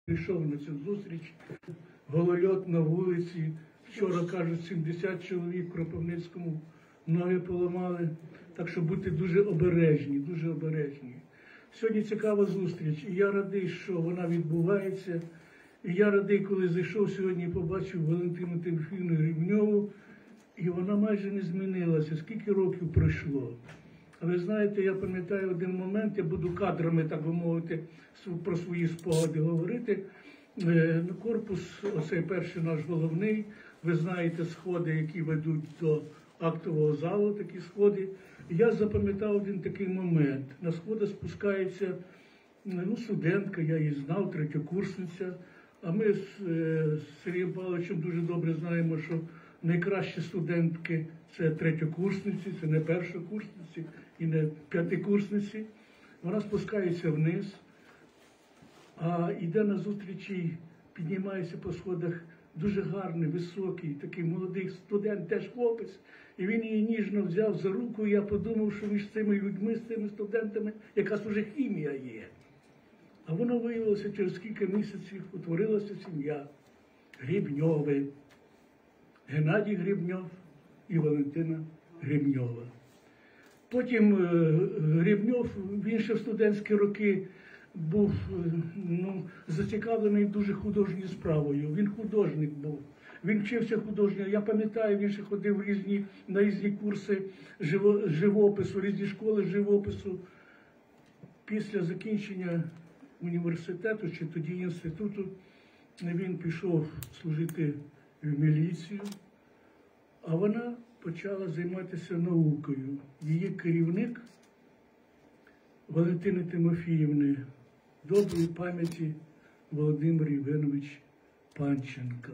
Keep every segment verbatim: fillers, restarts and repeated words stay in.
Прийшов на цю зустріч, голольот на вулиці. Вчора, кажуть, сімдесят чоловік в Кропивницькому ноги поламали. Так що будьте дуже обережні, дуже обережні. Сьогодні цікава зустріч, і я радий, що вона відбувається. І я радий, коли зайшов сьогодні, побачив Валентину Тимофіївну Гребньову, і вона майже не змінилася. Скільки років пройшло? А ви знаєте, я пам'ятаю один момент, я буду кадрами, так би мовити, про свої спогади говорити. Корпус, оцей перший наш головний, ви знаєте, сходи, які ведуть до актового залу, такі сходи. І я запам'ятав один такий момент. На сходи спускається ну, студентка, я її знав, третьокурсниця. А ми з, з Сергієм Павловичем дуже добре знаємо, що найкращі студентки – це третьокурсниці, це не першокурсниці і не п'ятикурсниці. Вона спускається вниз, а йде на зустрічі, піднімається по сходах дуже гарний, високий, такий молодий студент, теж хлопець. І він її ніжно взяв за руку, і я подумав, що між цими людьми, з цими студентами якась уже хімія є. А воно виявилося, через кілька місяців утворилася сім'я Гребньови. Геннадій Гребньов і Валентина Гребньова. Потім Гребньов, він ще в студентські роки був ну, зацікавлений дуже художньою справою. Він художник був. Він вчився художньо. Я пам'ятаю, він ще ходив в різні, на різні курси живо, живопису, різні школи живопису. Після закінчення університету, чи тоді інституту, він пішов служити в міліцію, а вона почала займатися наукою. Її керівник Валентини Тимофіївни, доброї пам'яті Володимир Євгенович Панченко.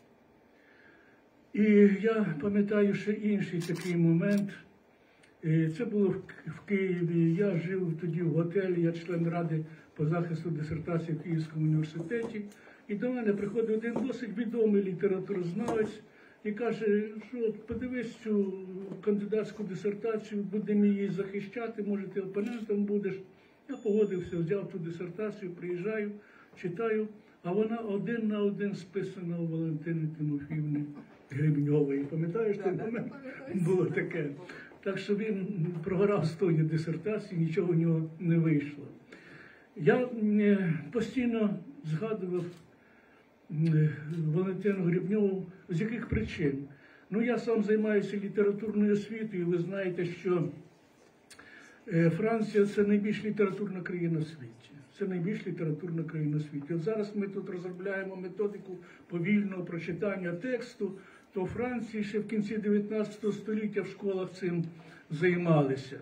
І я пам'ятаю ще інший такий момент. Це було в Києві. Я жив тоді в готелі, я член ради по захисту дисертації в Київському університеті. І до мене приходить один досить відомий літературознавець і каже, що подивись цю кандидатську дисертацію, будемо її захищати, може ти опонентом будеш. Я погодився, взяв ту дисертацію, приїжджаю, читаю, а вона один на один списана у Валентини Тимофіївни Гребньової. Пам'ятаєш, той момент? Було таке. Так що він програв з тої дисертації, нічого в нього не вийшло. Я постійно згадував Валентину Гребньову, з яких причин. Ну, я сам займаюся літературною освітою, і ви знаєте, що Франція – це найбільш літературна країна в світі. Це найбільш літературна країна в світі. От зараз ми тут розробляємо методику повільного прочитання тексту, то у Франції ще в кінці дев'ятнадцятого століття в школах цим займалися.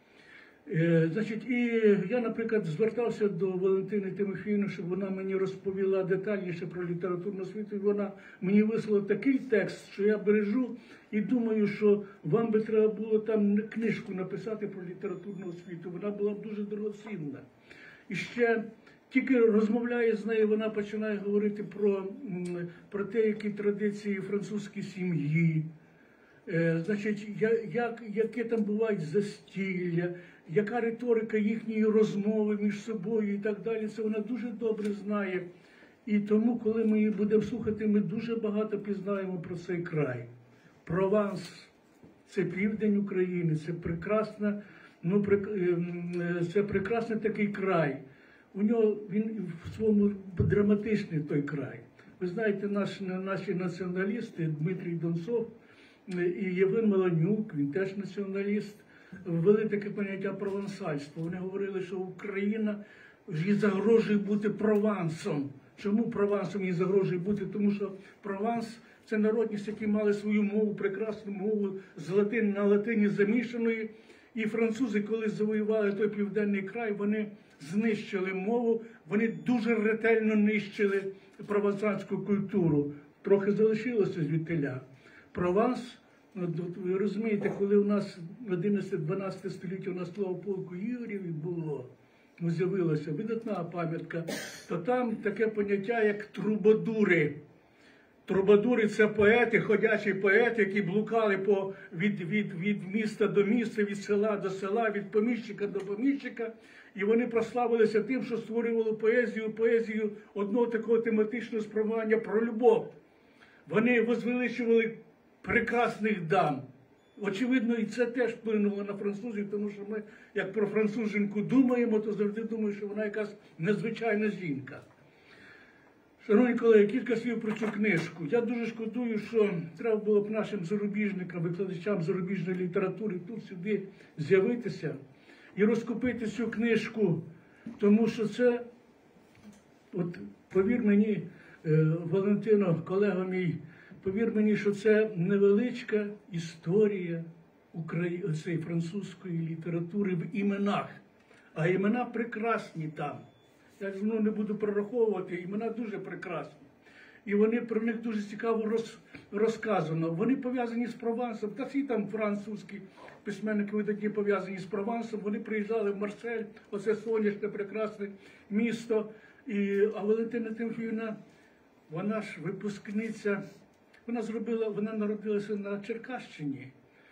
Е, значить, і я, наприклад, звертався до Валентини Тимофіївни, щоб вона мені розповіла детальніше про літературну освіту, і вона мені вислала такий текст, що я бережу і думаю, що вам би треба було там книжку написати про літературну освіту. Вона була б дуже дорогоцінна. І ще тільки розмовляє з нею, вона починає говорити про, про те, які традиції французької сім'ї, е, значить, як, яке там бувають застілля, яка риторика їхньої розмови між собою і так далі. Це вона дуже добре знає. І тому, коли ми її будемо слухати, ми дуже багато пізнаємо про цей край. Прованс – це південь України, це прекрасна, ну, це прекрасний такий край. У нього, він в своєму драматичний той край. Ви знаєте, наш, наші націоналісти, Дмитрій Донцов і Євген Маланюк, він теж націоналіст, ввели таке поняття провансальство. Вони говорили, що Україна їй загрожує бути Провансом. Чому Провансом їй загрожує бути? Тому що Прованс – це народність, які мали свою мову, прекрасну мову, з латин, на латині замішаної. І французи, коли завоювали той південний край, вони знищили мову, вони дуже ретельно нищили провансальську культуру. Трохи залишилося звідтиля. Прованс, ви розумієте, коли у нас в одинадцяте-дванадцяте століття у нас слово полку Ігорів було, з'явилася видатна пам'ятка, то там таке поняття, як трубадури. Трубадури – це поети, ходячі поети, які блукали по, від, від, від міста до міста, від села до села, від поміщика до поміщика. І вони прославилися тим, що створювали поезію, поезію одного такого тематичного спрямування про любов. Вони возвеличували прекрасних дам. Очевидно, і це теж вплинуло на французів, тому що ми, як про француженку думаємо, то завжди думаємо, що вона якась незвичайна жінка. Шановні колеги, кілька слів про цю книжку. Я дуже шкодую, що треба було б нашим зарубіжникам, викладачам зарубіжної літератури тут сюди з'явитися і розкупити цю книжку, тому що це, от повір мені, Валентино, колега мій, повір мені, що це невеличка історія України, цієї французької літератури в іменах, а імена прекрасні там. Я ж ну, не буду прораховувати, імена дуже прекрасні. І вони про них дуже цікаво роз, розказано. Вони пов'язані з Провансом, та всі там французькі письменники видатні пов'язані з Провансом. Вони приїжджали в Марсель, оце сонячне, прекрасне місто. І, а Валентина Тимофіївна, вона ж випускниця, вона зробила, вона народилася на Черкащині,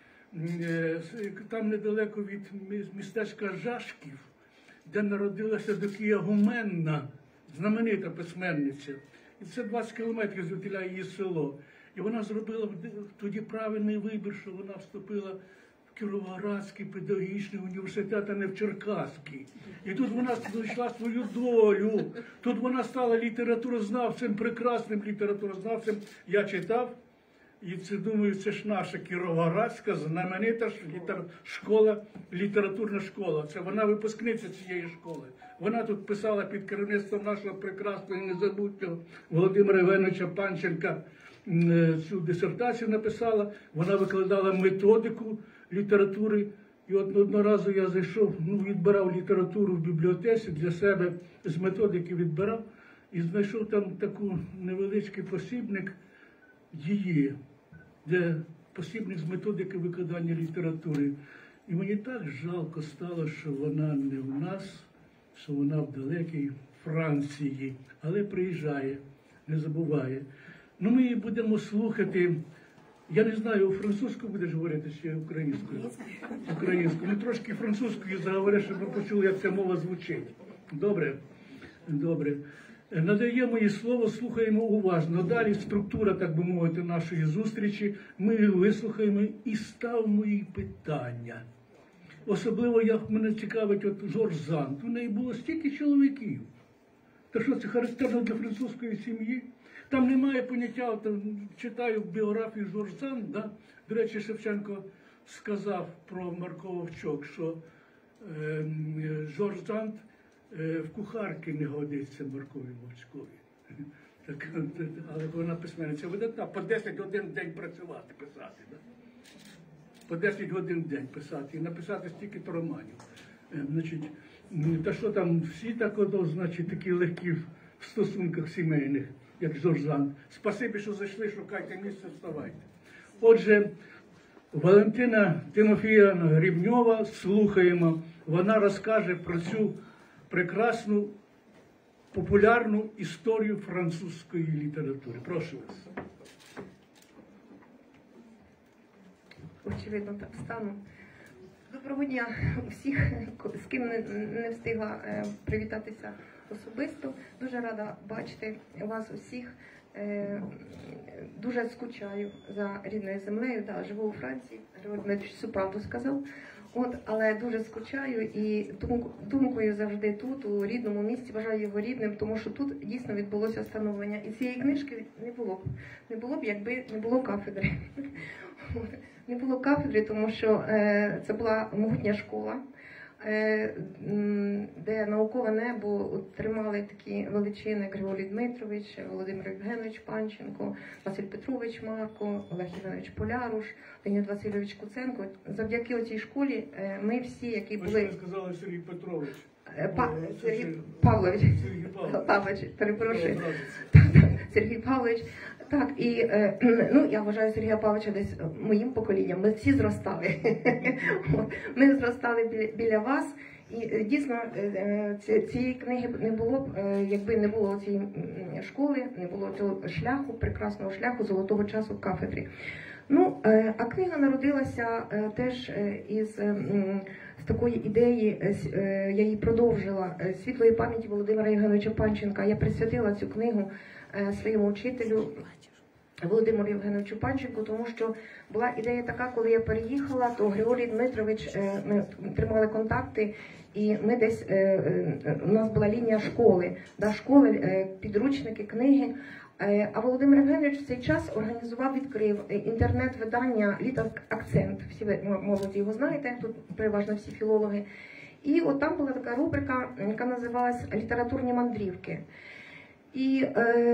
там недалеко від містечка Жашків, де народилася Докія Гуменна, знаменита письменниця. І це двадцять кілометрів звідтіля її село. І вона зробила тоді правильний вибір, що вона вступила в Кіровоградський педагогічний університет, а не в Черкаський. І тут вона знайшла свою долю. Тут вона стала літературознавцем, прекрасним літературознавцем. Я читав, і це, думаю, це ж наша Кіровоградська знаменита ж літер... школа, літературна школа. Це вона випускниця цієї школи. Вона тут писала під керівництвом нашого прекрасного і незабутнього Володимира Євгеновича Панченка цю дисертацію написала. Вона викладала методику літератури. І от одного разу я зайшов, ну, відбирав літературу в бібліотеці для себе, з методики відбирав, і знайшов там таку невеличкий посібник її, де посібник з методики викладання літератури. І мені так жалко стало, що вона не в нас, що вона в далекій Франції, але приїжджає, не забуває. Ну, ми її будемо слухати. Я не знаю, французькою будеш говорити чи українською? Українською. Ну, трошки французькою заговориш, щоб ми почули, як ця мова звучить. Добре? Добре. Надаємо їй слово, слухаємо уважно. Далі структура, так би мовити, нашої зустрічі. Ми її вислухаємо і ставимо їй питання. Особливо, як мене цікавить, от Жорж Зант. У неї було стільки чоловіків. Та що, це характерно для французької сім'ї? Там немає поняття, там, читаю біографію Жорж Зант, да? До речі, Шевченко сказав про Марко Вовчок, що е, Жорж Зант е, в кухарки не годиться Маркові Вовчкові. Так, але вона письменниця видатна, по десять годин в день працювати, писати. Да? По десять годин в день писати і написати стільки-то романів. Е, значить, та що там, всі так, ото, значить, такі легкі в стосунках сімейних, як Жорж Зант. Спасибі, що зайшли, шукайте місце, вставайте. Отже, Валентина Тимофіївна Грібньова, слухаємо. Вона розкаже про цю прекрасну, популярну історію французької літератури. Прошу вас. Очевидно, так стану. Доброго дня всіх, з ким не, не встигла е, привітатися особисто. Дуже рада бачити вас усіх. Е, дуже скучаю за рідною землею. Да, живу у Франції, Григорій Дмитрович всю правду сказав. От, але дуже скучаю і думку, думкою завжди тут, у рідному місті, вважаю його рідним, тому що тут дійсно відбулося встановлення. І цієї книжки не було б, не було б, якби не було кафедри. Не було кафедри, тому що е, це була могутня школа, е, де наукове небо тримали такі величини, як Григорій Дмитрович, Володимир Євгенович Панченко, Василь Петрович Марко, Олег Іванович Поляруш, Леонід Васильович Куценко. Завдяки цій школі е, ми всі, які були... Ви сказали Сергій Петрович. Па... Сергій Павлович. Сергій Павлович. Павлович, перепрошую. Сергій Павлович. Так, і е, ну, я вважаю Сергія Павловича десь моїм поколінням. Ми всі зростали. Ми зростали біля, біля вас. І е, дійсно е, е, ці- цієї книги б не було б, е, якби не було цієї м, школи, не було цього шляху, прекрасного шляху, золотого часу в кафедрі. Ну, е, а книга народилася е, теж е, із е, м, з такої ідеї, е, с- е, я її продовжила, е, світлої пам'яті Володимира Євгеновича Панченка. Я присвятила цю книгу е, своєму вчителю Володимиру Євгеновичу Панченку, тому що була ідея така, коли я переїхала, то Григорій Дмитрович, е, ми тримали контакти, і ми десь, е, е, у нас була лінія школи, да, школи, е, підручники, книги. Е, А Володимир Євгенович в цей час організував, відкрив е, інтернет-видання «Літо Акцент». Всі ви м- молоді його знаєте, тут переважно всі філологи. І от там була така рубрика, яка називалась «Літературні мандрівки». І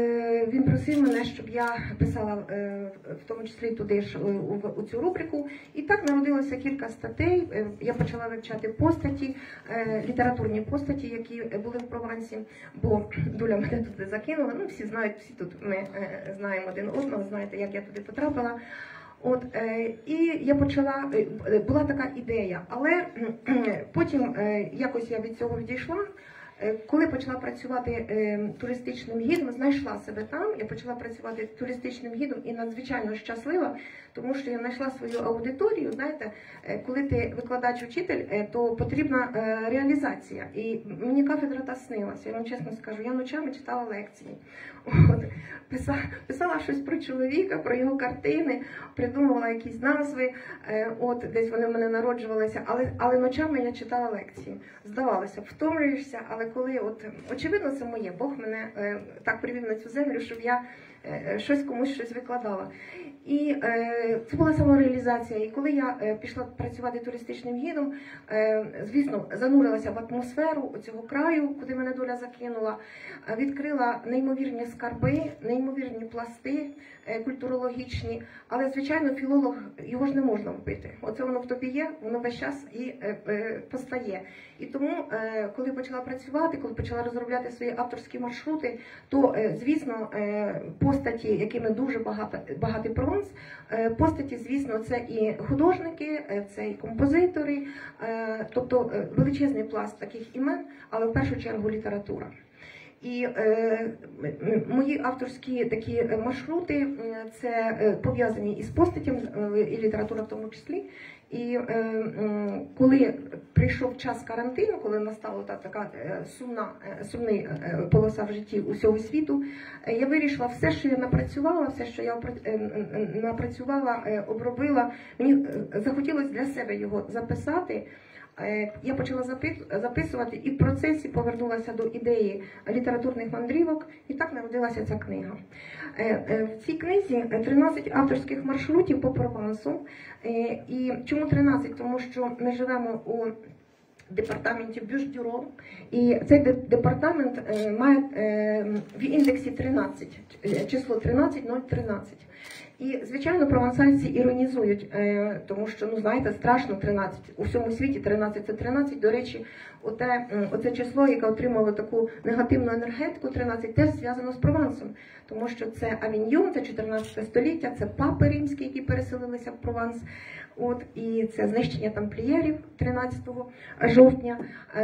е, він просив мене, щоб я писала е, в тому числі туди ж е, у, у цю рубрику. І так народилося кілька статей. Е, Я почала вивчати постаті, е, літературні постаті, які були в Провансі, бо доля мене туди закинула. Ну, всі знають, всі тут ми е, знаємо один одного, знаєте, як я туди потрапила. От, е, і я почала, е, була така ідея, але е, потім е, якось я від цього відійшла. Е, Коли почала працювати е, туристичним гідом, знайшла себе там, я почала працювати туристичним гідом і надзвичайно щаслива, тому що я знайшла свою аудиторію. Знаєте, е, коли ти викладач-учитель, е, то потрібна е, реалізація. І мені кафедра та снилася, я вам чесно скажу, я ночами читала лекції. От, писала, писала щось про чоловіка, про його картини, придумувала якісь назви, е, от, десь вони в мене народжувалися, але, але ночами я читала лекції. Здавалося, втомлюєшся, але коли, от, очевидно, це моє, Бог мене е, так привів на цю землю, щоб я е, щось комусь щось викладала. І е, це була самореалізація. І коли я е, пішла працювати туристичним гідом, е, звісно, занурилася в атмосферу цього краю, куди мене доля закинула, е, відкрила неймовірні скарби, неймовірні пласти е, культурологічні, але, звичайно, філолог, його ж не можна вбити. Оце воно в тобі є, воно весь час і е, е, постає. І тому, е, коли почала працювати, коли почала розробляти свої авторські маршрути, то, е, звісно, е, постаті, якими дуже багато, багатий Прованс, е, постаті, звісно, це і художники, е, це і композитори, е, тобто е, величезний пласт таких імен, але в першу чергу література. І е, м- мої авторські такі маршрути м, це е, пов'язані із постатями, е, і література в тому числі. І е, м, коли прийшов час карантину, коли настала та така е, сумна, е, сумний е, полоса в житті усього світу, е, я вирішила все, що я напрацювала, все, що я опра- е, м, напрацювала, е, обробила, мені е, захотілося для себе його записати. Е, Я почала запит- записувати і в процесі повернулася до ідеї літературних мандрівок, і так народилася ця книга. Е, е, В цій книзі тринадцять авторських маршрутів по Провансу. Е, І чому тринадцять? Тому що ми живемо у департаменті Бюш-Дюро, і цей де- департамент е, має е, в індексі тринадцять, е, число тринадцять нуль тринадцять. І, звичайно, провансальці іронізують, е, тому що, ну, знаєте, страшно тринадцять. У всьому світі тринадцять це тринадцять. До речі, оте, м, оце число, яке отримало таку негативну енергетику, тринадцять, теж зв'язано з Провансом. Тому що це Авіньйон, це чотирнадцяте століття, це папи римські, які переселилися в Прованс. От, і це знищення тамплієрів тринадцятого жовтня е,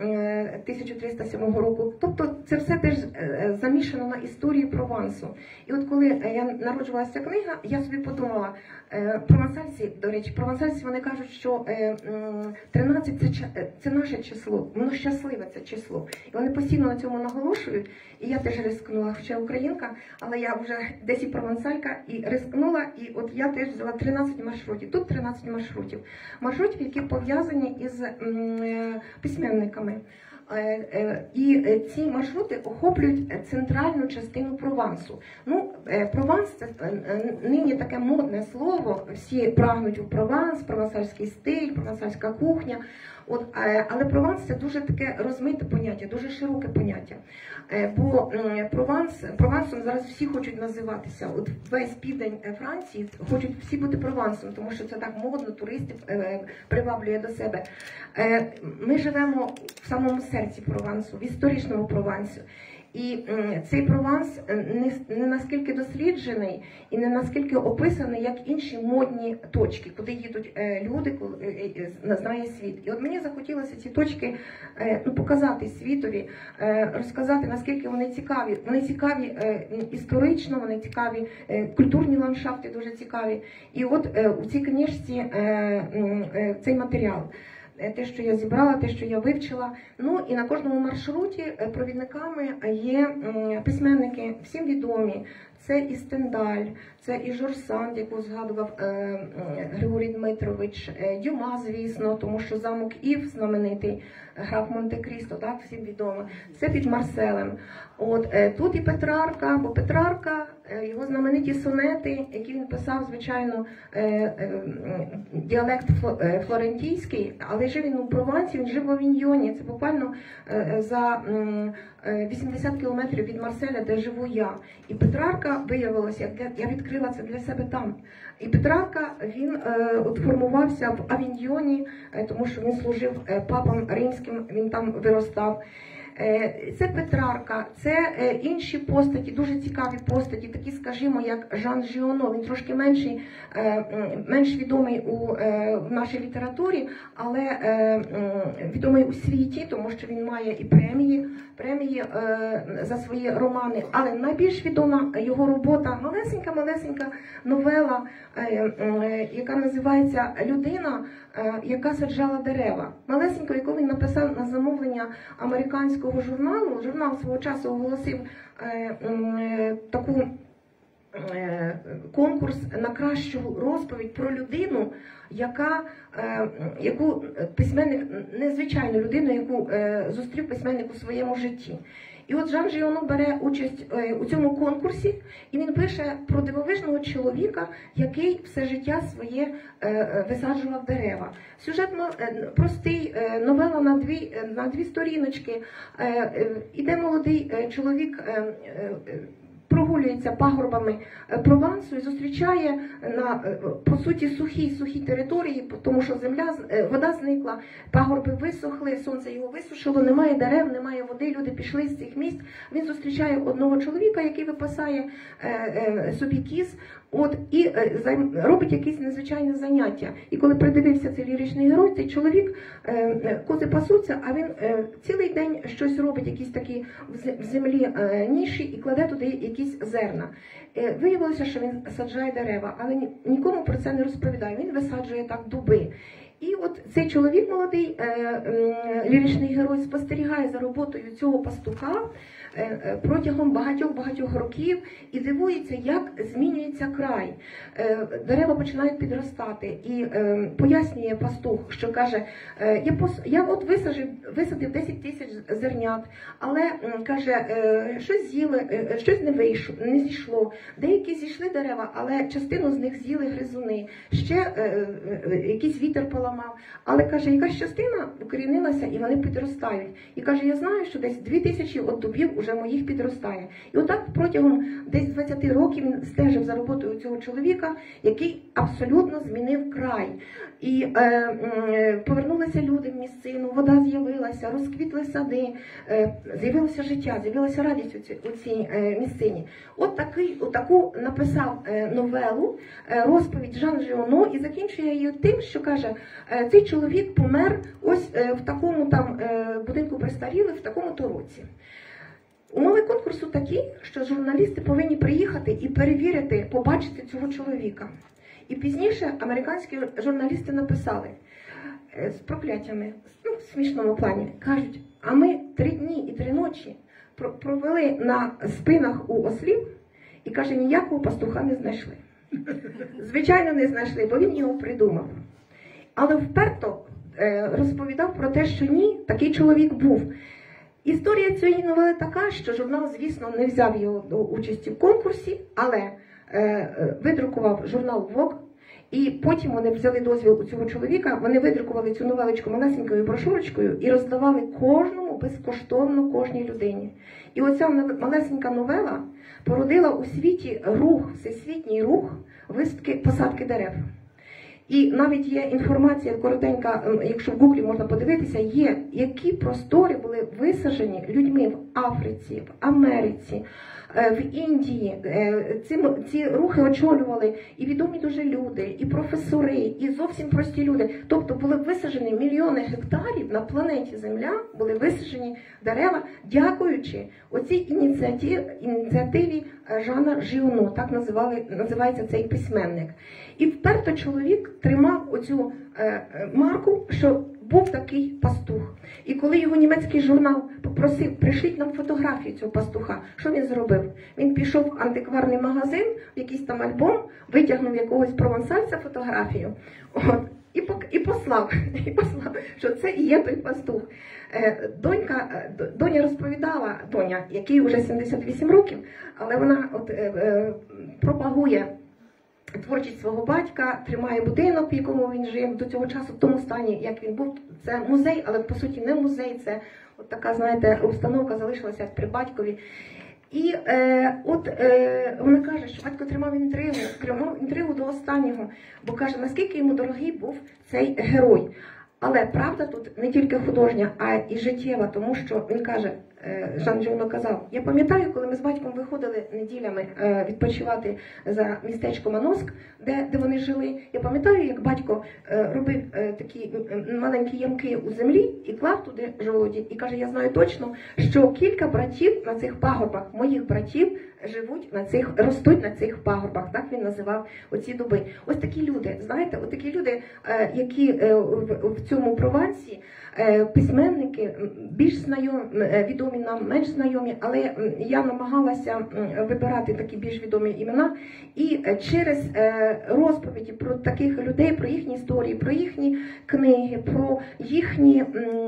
е, тисяча триста сьомого року. Тобто це все теж е, замішано на історії Провансу. І от коли я народжувалася ця книга, я собі подумала, е, провансальці, до речі, провансальці, вони кажуть, що е, м, тринадцять це, ча- е, це наше число, воно щасливе це число. І вони постійно на цьому наголошують. І я теж рискнула, хоча українка, але я вже десь і провансалька, і рискнула, і от я теж взяла тринадцять маршрутів. Тут тринадцять маршрутів. Маршрутів, які пов'язані із м, е, письменниками. Е, е, І е, ці маршрути охоплюють центральну частину Провансу. Ну, е, Прованс – це е, е, нині таке модне слово, всі прагнуть у Прованс, провансальський стиль, провансальська кухня. От, е, але Прованс – це дуже таке розмите поняття, дуже широке поняття. Е, Бо м, Прованс, Провансом зараз всі хочуть називатися. От весь південь е, Франції хочуть всі бути Провансом, тому що це так модно, туристів е, приваблює до себе. Е, Ми живемо в самому серці Провансу, в історичному Провансі. І цей Прованс не, не наскільки досліджений і не наскільки описаний, як інші модні точки, куди їдуть люди, коли знає світ. І от мені захотілося ці точки ну, показати світові, розказати, наскільки вони цікаві. Вони цікаві історично, вони цікаві, культурні ландшафти дуже цікаві. І от у цій книжці цей матеріал. Те, що я зібрала, те, що я вивчила. Ну і на кожному маршруті провідниками є письменники, всім відомі. Це і Стендаль, це і Жорсанд, яку згадував е, Григорій Дмитрович, е, Дюма, звісно, тому що замок Ів, знаменитий, граф Монте-Крісто, так, всім відомо. Це під Марселем. От, е, тут і Петрарка, бо Петрарка, е, його знамениті сонети, які він писав, звичайно, е, е, діалект фло, флорентійський, але жив він у Провансі, він жив в Авіньйоні, це буквально е, за е, вісімдесят кілометрів від Марселя, де живу я. І Петрарка виявилося, я відкрила це для себе там. І Петрарка, він е, от формувався в Авіньйоні, е, тому що він служив е, папам римським, він там виростав. Е, це Петрарка, це е, інші постаті, дуже цікаві постаті, такі, скажімо, як Жан Жіоно. Він трошки менший, е, менш відомий у е, в нашій літературі, але е, е, відомий у світі, тому що він має і премії, премії е, за свої романи. Але найбільш відома його робота, малесенька-малесенька новела, е, е, яка називається «Людина, е, яка саджала дерева». Малесенько, яку він написав на замовлення американського журналу. Журнал свого часу оголосив е, е, таку е, конкурс на кращу розповідь про людину, яка, е, яку письменник, незвичайну людину, яку е, зустрів письменник у своєму житті. І от Жан Жіоно бере участь е, у цьому конкурсі, і він пише про дивовижного чоловіка, який все життя своє е, висаджував дерева. Сюжет е, простий, е, новела на дві, на дві сторіночки. Е, е, іде молодий е, чоловік, е, е, прогулюється пагорбами Провансу і зустрічає на, по суті, сухій, сухій території, тому що земля, вода зникла, пагорби висохли, сонце його висушило, немає дерев, немає води, люди пішли з цих місць. Він зустрічає одного чоловіка, який випасає е, е, собі кіз, от, і е, робить якісь незвичайне заняття. І коли придивився цей ліричний герой, цей чоловік, е, кози пасуться, а він е, цілий день щось робить, якісь такі в землі е, ніші, і кладе туди якісь зерна. Е, виявилося, що він саджає дерева, але ні, нікому про це не розповідає. Він висаджує так дуби. І от цей чоловік молодий, е, е, ліричний герой, спостерігає за роботою цього пастуха е, протягом багатьох-багатьох років і дивується, як змінюється край. Е, дерева починають підростати. І е, пояснює пастух, що каже, е, я, пос... я от висадив, висадив десять тисяч зернят, але, е, каже, е, щось з'їли, е, щось не вийшло, не зійшло. Деякі зійшли дерева, але частину з них з'їли гризуни. Ще е, е, якийсь вітер поламав. Але, каже, якась частина укорінилася і вони підростають. І каже, я знаю, що десь дві тисячі от дубів уже моїх підростає. І отак протягом десь двадцяти років він стежив за роботою цього чоловіка, який абсолютно змінив край. І е, е, повернулися люди в місцину, вода з'явилася, розквітли сади, е, з'явилося життя, з'явилася радість у цій, у цій е, місцині. От, такий, от таку написав е, новелу, е, розповідь Жан Жіоно, і закінчує її тим, що каже, е, цей чоловік помер ось е, в такому там е, будинку престарілих, в такому-то році. Умови конкурсу такі, що журналісти повинні приїхати і перевірити, побачити цього чоловіка. І пізніше американські журналісти написали з прокляттями, ну, в смішному плані, кажуть, а ми три дні і три ночі провели на спинах у ослів, і, каже, ніякого пастуха не знайшли. Звичайно, не знайшли, бо він його придумав. Але вперто розповідав про те, що ні, такий чоловік був. Історія цієї новели така, що журнал, звісно, не взяв його до участі в конкурсі, але е, видрукував журнал Vogue, і потім вони взяли дозвіл у цього чоловіка, вони видрукували цю новелочку малесенькою брошурочкою і роздавали кожному безкоштовно, кожній людині. І оця малесенька новела породила у світі рух, всесвітній рух висадки, посадки дерев. І навіть є інформація коротенька, якщо в Гуглі можна подивитися, є, які простори були висаджені людьми в Африці, в Америці, в Індії. Ці, ці рухи очолювали і відомі дуже люди, і професори, і зовсім прості люди. Тобто були висаджені мільйони гектарів на планеті Земля, були висаджені дерева, дякуючи оцій ініціативі, ініціативі Жана Жіоно, так називали, називається цей письменник. І вперто чоловік тримав оцю е, марку, що був такий пастух. І коли його німецький журнал попросив, пришліть нам фотографію цього пастуха, що він зробив? Він пішов в антикварний магазин, в якийсь там альбом, витягнув якогось провансальця фотографію, от, і, і послав, і послав, що це і є той пастух. Е, донька, доня розповідала, доня, якій вже сімдесят вісім років, але вона от, е, е, пропагує творчість свого батька, тримає будинок, в якому він жив до цього часу, в тому стані, як він був. Це музей, але по суті не музей, це от така, знаєте, установка залишилася при батькові. І е, от е, вона каже, що батько тримав інтригу, тримав інтригу до останнього, бо каже, наскільки йому дорогий був цей герой. Але правда тут не тільки художня, а і життєва, тому що він каже, Жан Жіоно казав, я пам'ятаю, коли ми з батьком виходили неділями відпочивати за містечко Мановськ, де, де вони жили. Я пам'ятаю, як батько робив такі маленькі ямки у землі і клав туди жолоді. І каже, я знаю точно, що кілька братів на цих пагорбах, моїх братів, живуть на цих, ростуть на цих пагорбах. Так він називав оці дуби. Ось такі люди, знаєте, ось такі люди, які в цьому Провансі, письменники, більш знайомі, відомі нам, менш знайомі, але я намагалася вибирати такі більш відомі імена. І через розповіді про таких людей, про їхні історії, про їхні книги, про їхні,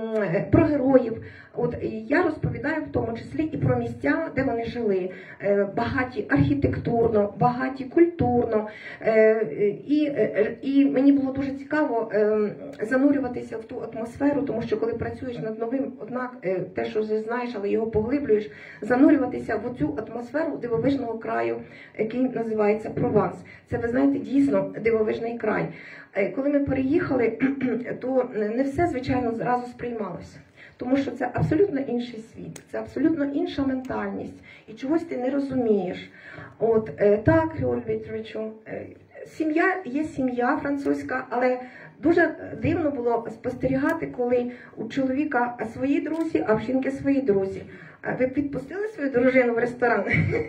про героїв, от я розповідаю в тому числі і про місця, де вони жили, багаті архітектурно, багаті культурно. І, і мені було дуже цікаво занурюватися в ту атмосферу, тому що коли працюєш над новим, однак те, що вже знаєш, але його поглиблюєш, занурюватися в цю атмосферу дивовижного краю, який називається Прованс. Це, ви знаєте, дійсно дивовижний край. Коли ми переїхали, то не все, звичайно, зразу сприймалося. Тому що це абсолютно інший світ, це абсолютно інша ментальність. І чогось ти не розумієш. От, так, Львів Вікторовичу, сім'я є сім'я французька, але дуже дивно було спостерігати, коли у чоловіка свої друзі, а в жінки свої друзі. Ви підпустили свою дружину в ресторан,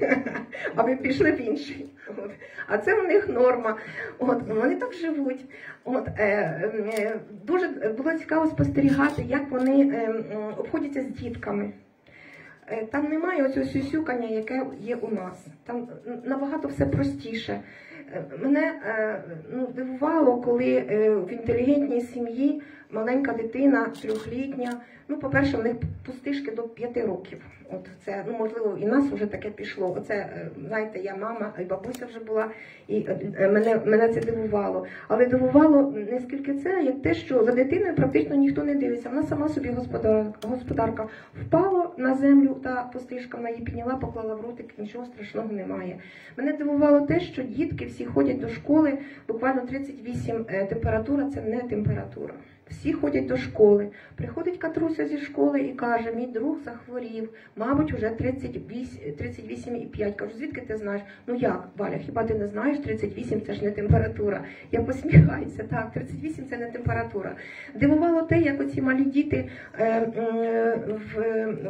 а ви пішли в інший. От. А це у них норма. От. Вони так живуть. От. Е, е, дуже було цікаво спостерігати, як вони е, обходяться з дітками. Е, там немає оцього сюсюкання, яке є у нас. Там набагато все простіше. Мене е, ну, дивувало, коли е, в інтелігентній сім'ї маленька дитина, трьохлітня, ну, по-перше, в них пустишки до п'яти років. От це, ну, можливо, і нас вже таке пішло. Оце, знаєте, я мама, і бабуся вже була, і мене, мене це дивувало. Але дивувало не скільки це, як те, що за дитиною практично ніхто не дивиться. Вона сама собі господарка, господарка впала на землю, та пустишка, вона її підняла, поклала в ротик, нічого страшного немає. Мене дивувало те, що дітки всі ходять до школи, буквально тридцять вісім температура, це не температура. Всі ходять до школи. Приходить Катруся зі школи і каже, мій друг захворів, мабуть, вже тридцять вісім і п'ять. Кажу, звідки ти знаєш? Ну як, Валя, хіба ти не знаєш, тридцять вісім це ж не температура. Я посміхаюся, так, тридцять вісім це не температура. Дивувало те, як оці малі діти е, е, в,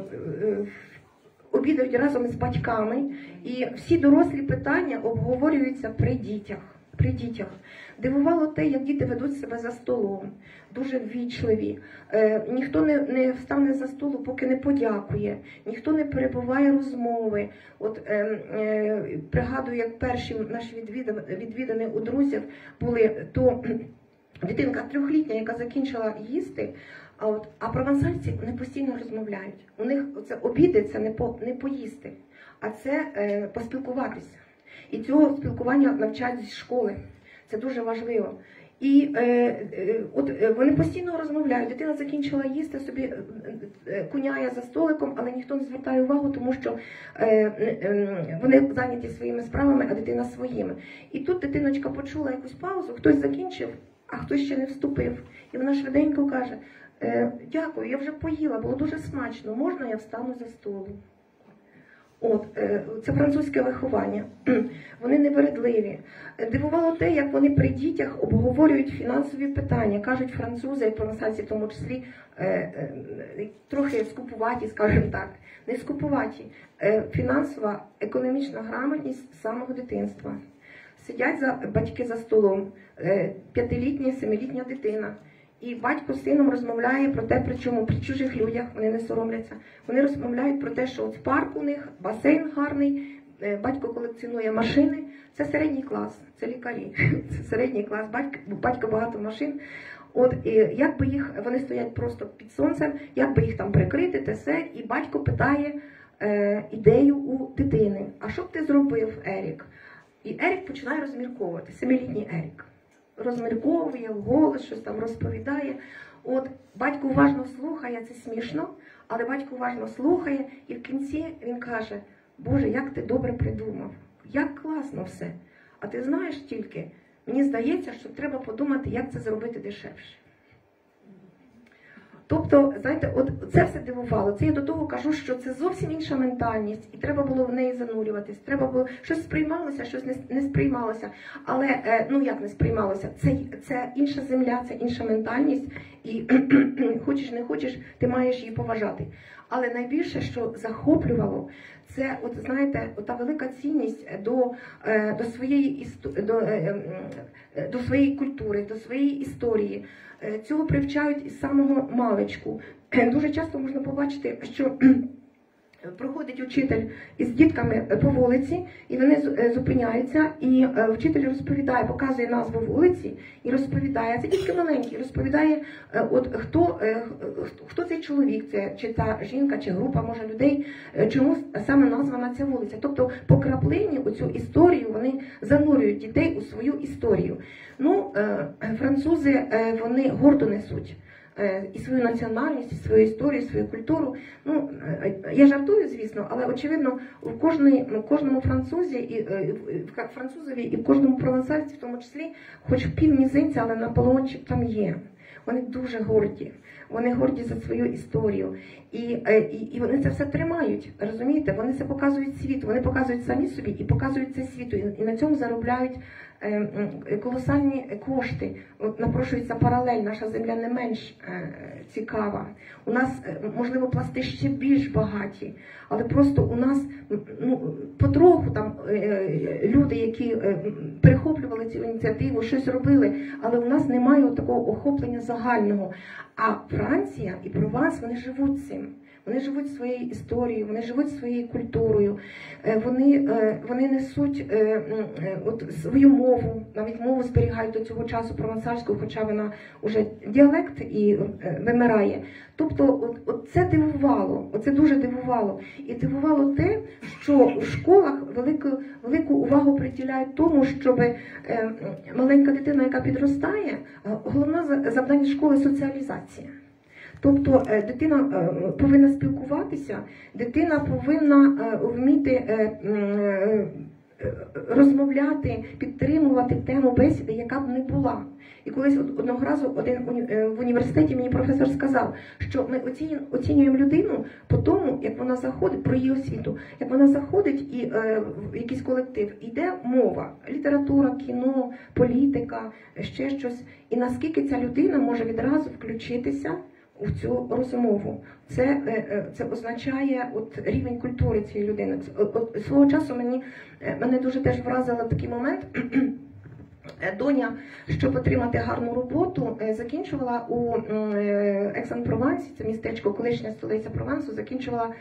е, обідають разом з батьками, і всі дорослі питання обговорюються при дітях. При дітях. Дивувало те, як діти ведуть себе за столом, дуже ввічливі. Е, ніхто не, не встане за столу, поки не подякує, ніхто не перебуває розмови. От е, е, пригадую, як перші наші відвідини, відвідини у друзів були, то дитинка трьохлітня, яка закінчила їсти, а, от, а провансальці вони постійно розмовляють. У них це обіди, це не, по, не поїсти, а це е, поспілкуватися. І цього спілкування навчають зі школи. Це дуже важливо. І е, е, от вони постійно розмовляють. Дитина закінчила їсти, собі е, куняє за столиком, але ніхто не звертає увагу, тому що е, е, вони зайняті своїми справами, а дитина своїми. І тут дитиночка почула якусь паузу, хтось закінчив, а хтось ще не вступив. І вона швиденько каже, е, дякую, я вже поїла, було дуже смачно, можна я встану за столу? От, це французьке виховання. Вони невередливі. Дивувало те, як вони при дітях обговорюють фінансові питання. Кажуть французи, і провансальці в тому числі, трохи скупуваті, скажімо так. Не скупуваті. Фінансова, економічна грамотність з самого дитинства. Сидять за, батьки за столом, п'ятилітня, семилітня дитина. І батько з сином розмовляє про те, при чому при чужих людях, вони не соромляться. Вони розмовляють про те, що от в парку у них басейн гарний, батько колекціонує машини. Це середній клас, це лікарі, це середній клас, батько, батько багато машин. От і як би їх, вони стоять просто під сонцем, як би їх там прикрити, те все, і батько питає е, ідею у дитини. А що б ти зробив, Ерік? І Ерік починає розмірковувати, семилітній Ерік. Розмірковує, вголос, щось там розповідає. От, батько уважно слухає, це смішно, але батько уважно слухає, і в кінці він каже, Боже, як ти добре придумав, як класно все. А ти знаєш тільки, мені здається, що треба подумати, як це зробити дешевше. Тобто, знаєте, от це все дивувало. Це я до того кажу, що це зовсім інша ментальність, і треба було в неї занурюватись. Треба було, щось сприймалося, щось не, не сприймалося. Але, ну як не сприймалося, це, це інша земля, це інша ментальність, і хочеш не хочеш, ти маєш її поважати. Але найбільше, що захоплювало, це, от знаєте, та велика цінність до, до, своєї, до, до своєї культури, до своєї історії. Цього привчають із самого маличку. Дуже часто можна побачити, що проходить учитель із дітками по вулиці, і вони зупиняються, і вчитель розповідає, показує назву вулиці і розповідає, це дітки маленькі, розповідає, от хто, хто цей чоловік, це чи та жінка, чи група, може, людей, чому саме названа ця вулиця. Тобто по краплині у цю історію вони занурюють дітей у свою історію. Ну, французи, вони гордо несуть і свою національність, і свою історію, і свою культуру. Ну, я жартую, звісно, але очевидно, в кожній, в кожному французі, і в французові, і в кожному провансальці, в тому числі, хоч пів мізинця, але наполеончик там є. Вони дуже горді. Вони горді за свою історію. І, і, і вони це все тримають, розумієте? Вони це показують світу, вони показують самі собі і показують це світу. І, і на цьому заробляють е, е, колосальні кошти. От напрошується паралель, наша земля не менш е, цікава. У нас, е, можливо, пласти ще більш багаті, але просто у нас, ну, потроху там е, люди, які е, перехоплювали цю ініціативу, щось робили, але у нас немає такого охоплення загального. А Франція і Прованс, вони живуть цим. Вони живуть своєю історією, вони живуть своєю культурою, вони, вони несуть от, свою мову, навіть мову зберігають до цього часу провансальську, хоча вона вже діалект і вимирає. Тобто от, от це дивувало, оце дуже дивувало. І дивувало те, що у школах велику, велику увагу приділяють тому, щоб маленька дитина, яка підростає, головне завдання школи – соціалізація. Тобто дитина повинна спілкуватися, дитина повинна вміти розмовляти, підтримувати тему бесіди, яка б не була. І колись одного разу один в університеті мені професор сказав, що ми оцінюємо людину по тому, як вона заходить, про її освіту, як вона заходить і в якийсь колектив, йде мова, література, кіно, політика, ще щось. І наскільки ця людина може відразу включитися у цю розмову. Це, це означає от, рівень культури цієї людини. От, от, свого часу мені, мене дуже теж вразило такий момент. Доня, щоб отримати гарну роботу, закінчувала у Екс-ен-Провансі, це містечко, колишня столиця Провансу, закінчувала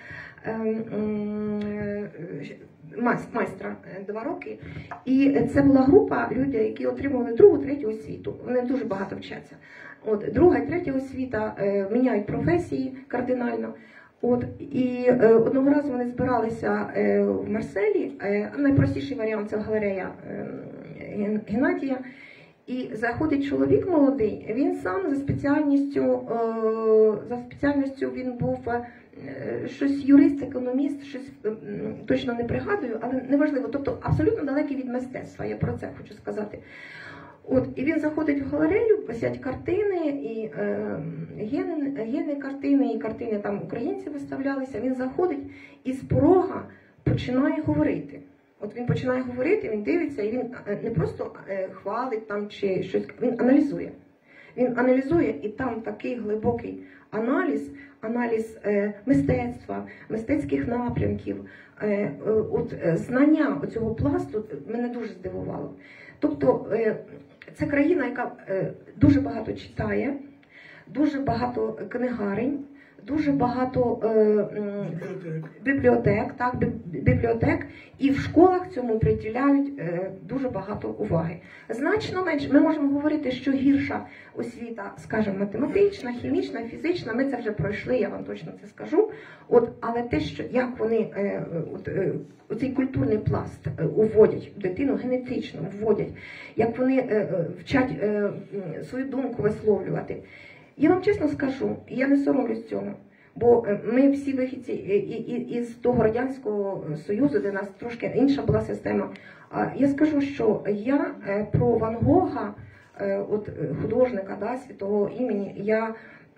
майстра два роки. І це була група людей, які отримували другу, третю освіту. Вони дуже багато вчаться. От, друга і третя освіта е, міняють професії кардинально. От, і е, одного разу вони збиралися е, в Марселі, е, найпростіший варіант – це галерея е, Геннадія. І заходить чоловік молодий, він сам за спеціальністю, е, за спеціальністю він був е, щось юрист, економіст, щось е, точно не пригадую, але неважливо. Тобто абсолютно далекий від мистецтва, я про це хочу сказати. От, і він заходить в галерею, висять картини, і е, гени, гени картини, і картини там українці виставлялися. Він заходить і з порога починає говорити. От він починає говорити, він дивиться, і він не просто хвалить там чи щось, він аналізує. Він аналізує, і там такий глибокий аналіз, аналіз е, мистецтва, мистецьких напрямків, е, е, от, е, знання цього пласту мене дуже здивувало. Тобто е, це країна, яка е, дуже багато читає, дуже багато книгарень, дуже багато е, бібліотек. бібліотек, так, бібліотек, і в школах цьому приділяють е, дуже багато уваги. Значно менше, ми можемо говорити, що гірша освіта, скажімо, математична, хімічна, фізична, ми це вже пройшли, я вам точно це скажу. От, але те, що як вони е, от, е, оцей культурний пласт е, уводять дитину, генетично вводять, як вони е, вчать е, свою думку висловлювати. Я вам чесно скажу, я не соромлюсь цього, бо ми всі вихідці із того Радянського Союзу, де у нас трошки інша була система. Я скажу, що я про Ван Гога, от художника, да, світового імені, я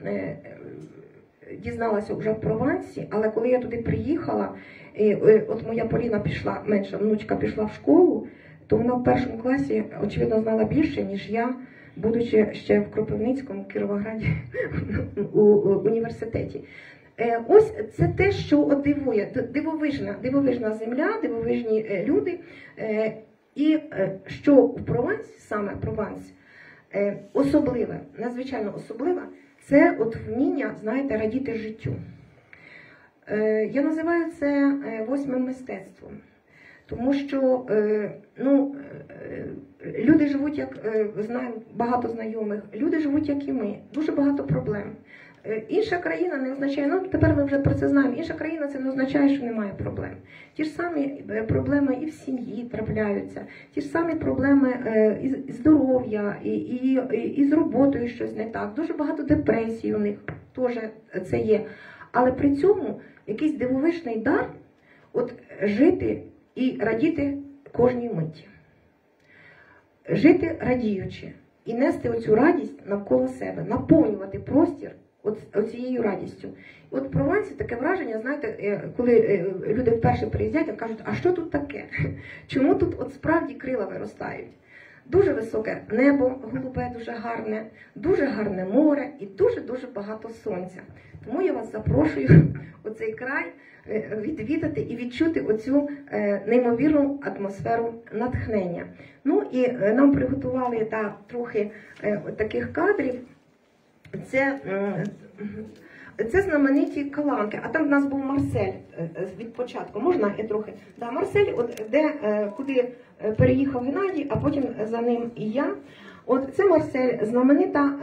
дізналася вже в Провансі, але коли я туди приїхала, і от моя Поліна пішла, менша внучка пішла в школу, то вона в першому класі, очевидно, знала більше, ніж я, будучи ще в Кропивницькому, Кіровограді, у університеті. Ось це те, що от дивує, дивовижна, дивовижна земля, дивовижні люди. І що в Провансі, саме Прованс, особливе, надзвичайно особливе, це от вміння, знаєте, радіти життю. Я називаю це восьмим мистецтвом. Тому що ну, люди живуть, як знаємо, багато знайомих, люди живуть, як і ми, дуже багато проблем. Інша країна не означає, ну тепер ми вже про це знаємо, інша країна це не означає, що немає проблем. Ті ж самі проблеми і в сім'ї трапляються, ті ж самі проблеми із здоров'я, і, і, і з роботою щось не так, дуже багато депресій у них теж це є. Але при цьому якийсь дивовижний дар от жити і радіти кожній миті. Жити радіючи і нести оцю радість навколо себе, наповнювати простір оцією радістю. І от в Провансі таке враження, знаєте, коли люди вперше приїздять, кажуть, а що тут таке? Чому тут от справді крила виростають? Дуже високе небо, голубе, дуже гарне, дуже гарне море і дуже-дуже багато сонця. Тому я вас запрошую у цей край відвідати і відчути оцю неймовірну атмосферу натхнення. Ну і нам приготували та, трохи таких кадрів. Це, це знамениті каланки. А там в нас був Марсель від початку. Можна я трохи? Да, Марсель, от, де, куди переїхав Геннадій, а потім за ним і я. От це Марсель, знаменита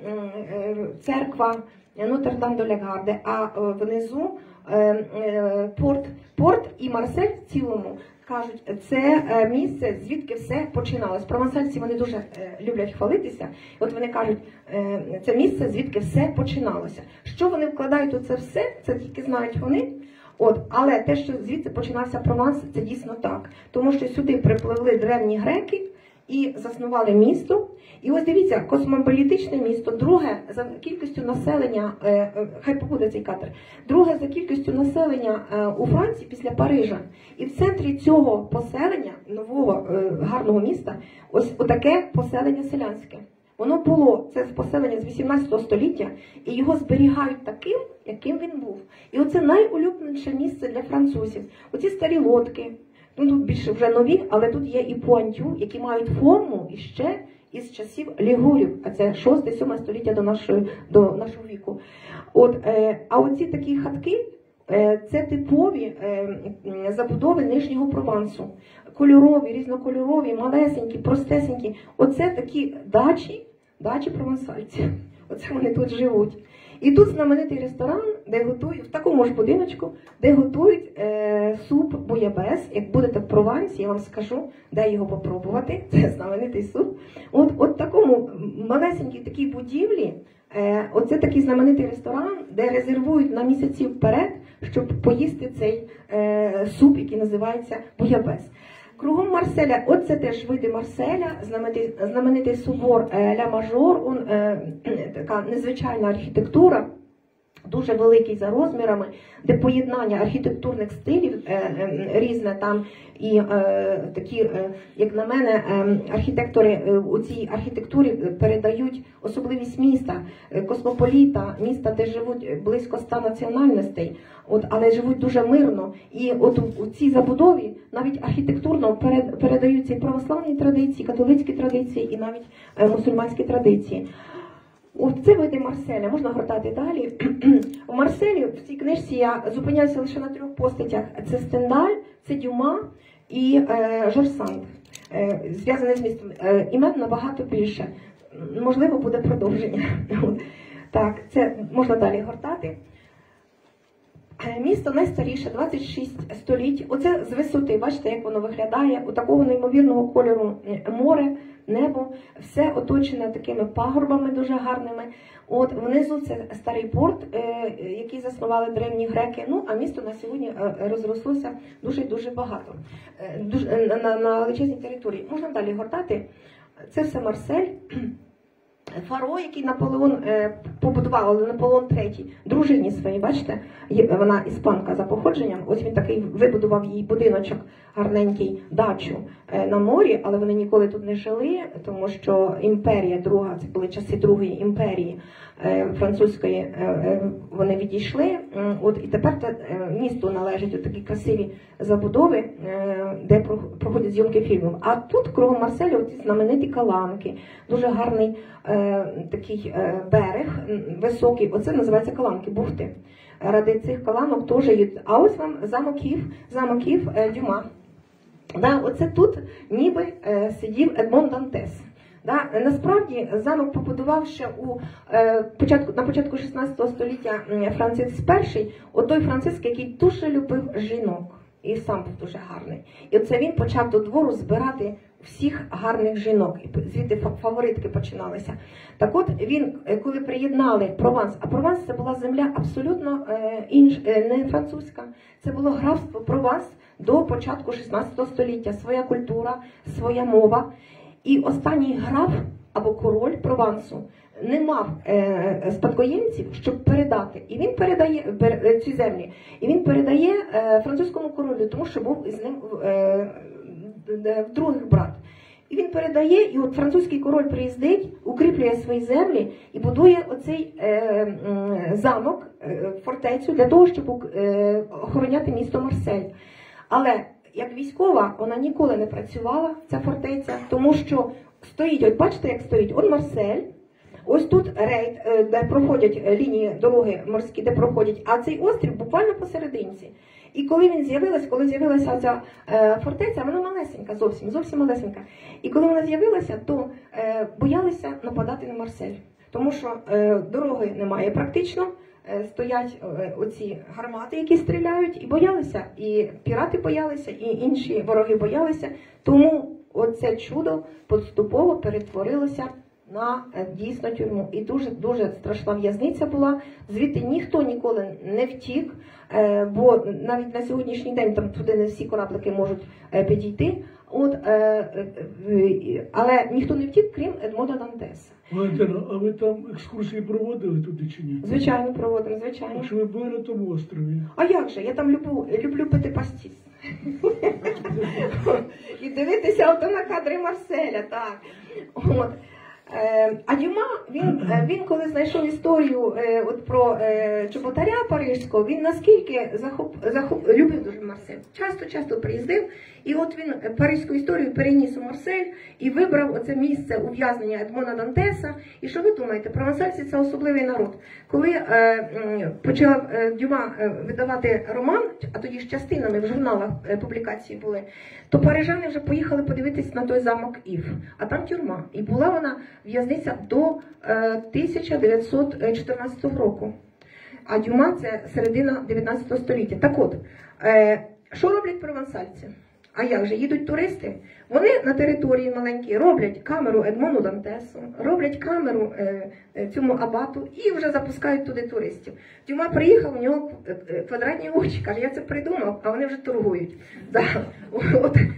церква Нотр-Дам-де-Ля-Гарде, а внизу порт, порт і Марсель в цілому. Кажуть, це місце, звідки все починалось. Провансальці, вони дуже люблять хвалитися. От вони кажуть, це місце, звідки все починалося. Що вони вкладають у це все, це тільки знають вони. От, але те, що звідси починався Прованс, це дійсно так. Тому що сюди припливли древні греки і заснували місто. І ось дивіться, космополітичне місто, друге за кількістю населення, е, хай побуде цей кадр, друге за кількістю населення е, у Франції після Парижа. І в центрі цього поселення, нового е, гарного міста, ось отаке поселення селянське. Воно було, це поселення з вісімнадцятого століття, і його зберігають таким, яким він був. І оце найулюбленіше місце для французів. Оці старі лодки, ну тут більше вже нові, але тут є і пуантю, які мають форму іще із часів лігурів, а це шосте-сьоме століття до нашої, до нашого віку. От, е, а оці такі хатки, е, це типові е, забудови Нижнього Провансу. Кольорові, різнокольорові, малесенькі, простесенькі. Оце такі дачі, дачі провансальців. Оце вони тут живуть. І тут знаменитий ресторан, де готують, в такому ж будиночку, де готують е, суп буябес. Як будете в Провансі, я вам скажу, де його попробувати. Це знаменитий суп. От, от такому малесенькій такій будівлі, е, оце такий знаменитий ресторан, де резервують на місяці вперед, щоб поїсти цей е, суп, який називається буябес. Кругом Марселя, от це теж види Марселя, знаменитий, знаменитий собор е, Ля Мажор, он, е, така незвичайна архітектура, дуже великий за розмірами, де поєднання архітектурних стилів е, е, різне там, і е, такі, е, як на мене, е, архітектори е, у цій архітектурі передають особливість міста, е, космополіта, міста, де живуть близько ста національностей, от, але живуть дуже мирно. І от у, у цій забудові навіть архітектурно перед, передаються і православні традиції, католицькі традиції, і навіть е, мусульманські традиції. От це види Марселя, можна гортати далі. У Марселі в цій книжці я зупиняюся лише на трьох постатях. Це Стендаль, це Дюма і е, Жорж Санд, е, зв'язаний з містом. Е, імен набагато більше. Можливо, буде продовження. Так, це можна далі гортати. Місто найстаріше, двадцять шість століть. Оце з висоти, бачите, як воно виглядає. У такого неймовірного кольору море, небо, все оточене такими пагорбами дуже гарними. От внизу це старий порт, який заснували древні греки. Ну, а місто на сьогодні розрослося дуже-дуже багато, дуже, на, на величезній території. Можна далі гортати. Це все Марсель. Фаро, який Наполеон е, побудував, але Наполеон третій, дружині своїй, бачите, є, вона іспанка за походженням, ось він такий вибудував їй будиночок, гарненький, дачу е, на морі, але вони ніколи тут не жили, тому що імперія друга, це були часи Другої імперії е, французької, е, е, вони відійшли, е, от, і тепер те, е, місту належать от такі красиві забудови, е, де проходять зйомки фільмів. А тут, кругом Марселя, оці знамениті каланки, дуже гарний е, такий е, берег, високий, оце називається каланки, бухти. Ради цих каланок теж є. А ось вам замоків, замоків е, Дюма. Да, оце тут ніби е, сидів Едмон Дантес. Да, насправді замок побудував ще у, е, початку, на початку шістнадцятого століття Франциск І, от той Франциск, який дуже любив жінок. І сам був дуже гарний. І оце він почав до двору збирати всіх гарних жінок. І звідти фаворитки починалися. Так от він, коли приєднали Прованс, а Прованс це була земля абсолютно е, інш, е, не французька, це було графство Прованс до початку шістнадцятого століття. Своя культура, своя мова. І останній граф або король Провансу не мав е, спадкоємців, щоб передати. І він передає пер, ці землі. І він передає е, французькому королю, тому що був із ним е, другий брат. І він передає, і от французький король приїздить, укріплює свої землі і будує оцей е, е, замок, е, фортецю для того, щоб е, охороняти місто Марсель. Але як військова вона ніколи не працювала, ця фортеця, тому що стоїть, от бачите, як стоїть, он Марсель, ось тут рейд, де проходять лінії дороги морські, де проходять, а цей острів буквально посерединці. І коли він з'явилась, коли з'явилася ця е, фортеця, вона малесенька, зовсім, зовсім малесенька. І коли вона з'явилася, то е, боялися нападати на Марсель, тому що е, дороги немає практично, е, стоять е, оці гармати, які стріляють, і боялися, і пірати боялися, і інші вороги боялися, тому оце чудо поступово перетворилося на дійсно тюрму. І дуже-дуже страшна в'язниця була. Звідти ніхто ніколи не втік, бо навіть на сьогоднішній день там туди не всі кораблики можуть підійти. От, але ніхто не втік, крім Едмона Дантеса. Валентина, а ви там екскурсії проводили туди чи ні? Звичайно, проводимо, звичайно. Чи ви були на тому острові? А як же? Я там люблю, люблю пити пастіс. І дивитися ото на кадри Марселя, так. От. А Дюма, він, він коли знайшов історію е, от про е, чоботаря парижського, він наскільки захоп, захоп, любив дуже Марсель. Часто-часто приїздив, і от він паризьку історію переніс у Марсель і вибрав оце місце ув'язнення Едмона Дантеса. І що ви думаєте, провансальці – це особливий народ. Коли е, почав е, Дюма е, видавати роман, а тоді ж частинами в журналах е, публікації були, то парижани вже поїхали подивитись на той замок Ів. А там тюрма. І була вона в'язниця до е, тисяча дев'ятсот чотирнадцятого року. А Дюма – це середина дев'ятнадцятого століття. Так от, е, що роблять провансальці? А як же, їдуть туристи? Вони на території маленькій роблять камеру Едмону Дантесу, роблять камеру е, цьому абату і вже запускають туди туристів. Дюма приїхав, у нього квадратні очі, каже, я це придумав, а вони вже торгують. Да. От, от такі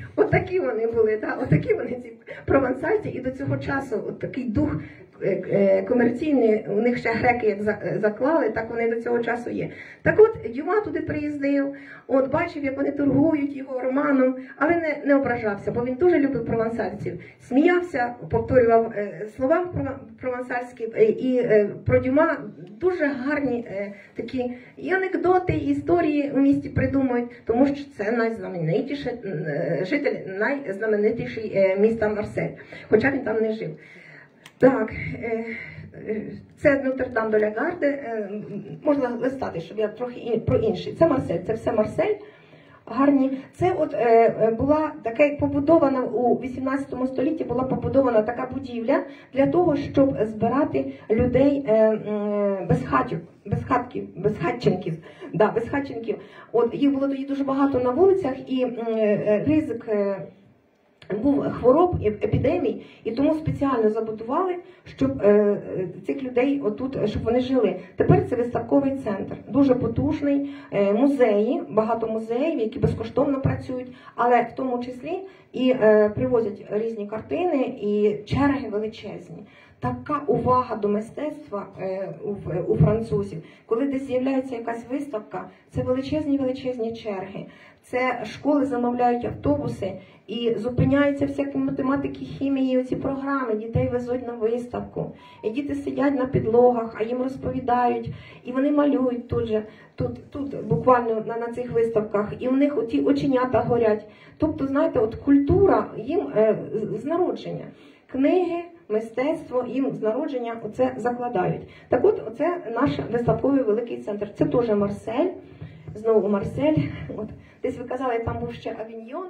отакі вони були, да, отакі вони ці провансальці, і до цього часу от такий дух комерційний, у них ще греки як заклали, так вони до цього часу є. Так от, Дюма туди приїздив, от бачив, як вони торгують його романом, але не, не ображався, бо він дуже любив провансальців. Сміявся, повторював е, слова провансальські, е, і е, про Дюма дуже гарні е, такі і анекдоти, і історії у місті придумують, тому що це найзнаменитіший е, житель найзнаменитіший е, міста Марсель, хоча він там не жив. Так, це Нотр-Дам де ля Гарде, можна листати, щоб я трохи про інший. Це Марсель, це все Марсель, гарні. Це от була така побудована у вісімнадцятому столітті, була побудована така будівля для того, щоб збирати людей без хатів, без хатків, без хатченків. Да, без хатченків. От їх було тоді дуже багато на вулицях, і ризик був хвороб, епідемій, і тому спеціально забудували, щоб е, цих людей отут, щоб вони жили. Тепер це виставковий центр, дуже потужний, е, музеї, багато музеїв, які безкоштовно працюють, але в тому числі і е, привозять різні картини, і черги величезні. Така увага до мистецтва е, у, у французів. Коли десь з'являється якась виставка, це величезні-величезні черги. Це школи замовляють автобуси і зупиняються всякі математики, хімії, оці програми, дітей везуть на виставку. І діти сидять на підлогах, а їм розповідають, і вони малюють тут же, тут, тут буквально на, на цих виставках, і у них оті оченята горять. Тобто, знаєте, от культура їм е, з народження. Книги, мистецтво, їм з народження оце закладають. Так от, оце наш виставковий великий центр. Це теж Марсель, знову Марсель. От. Десь ви казали, там був ще Авіньйон.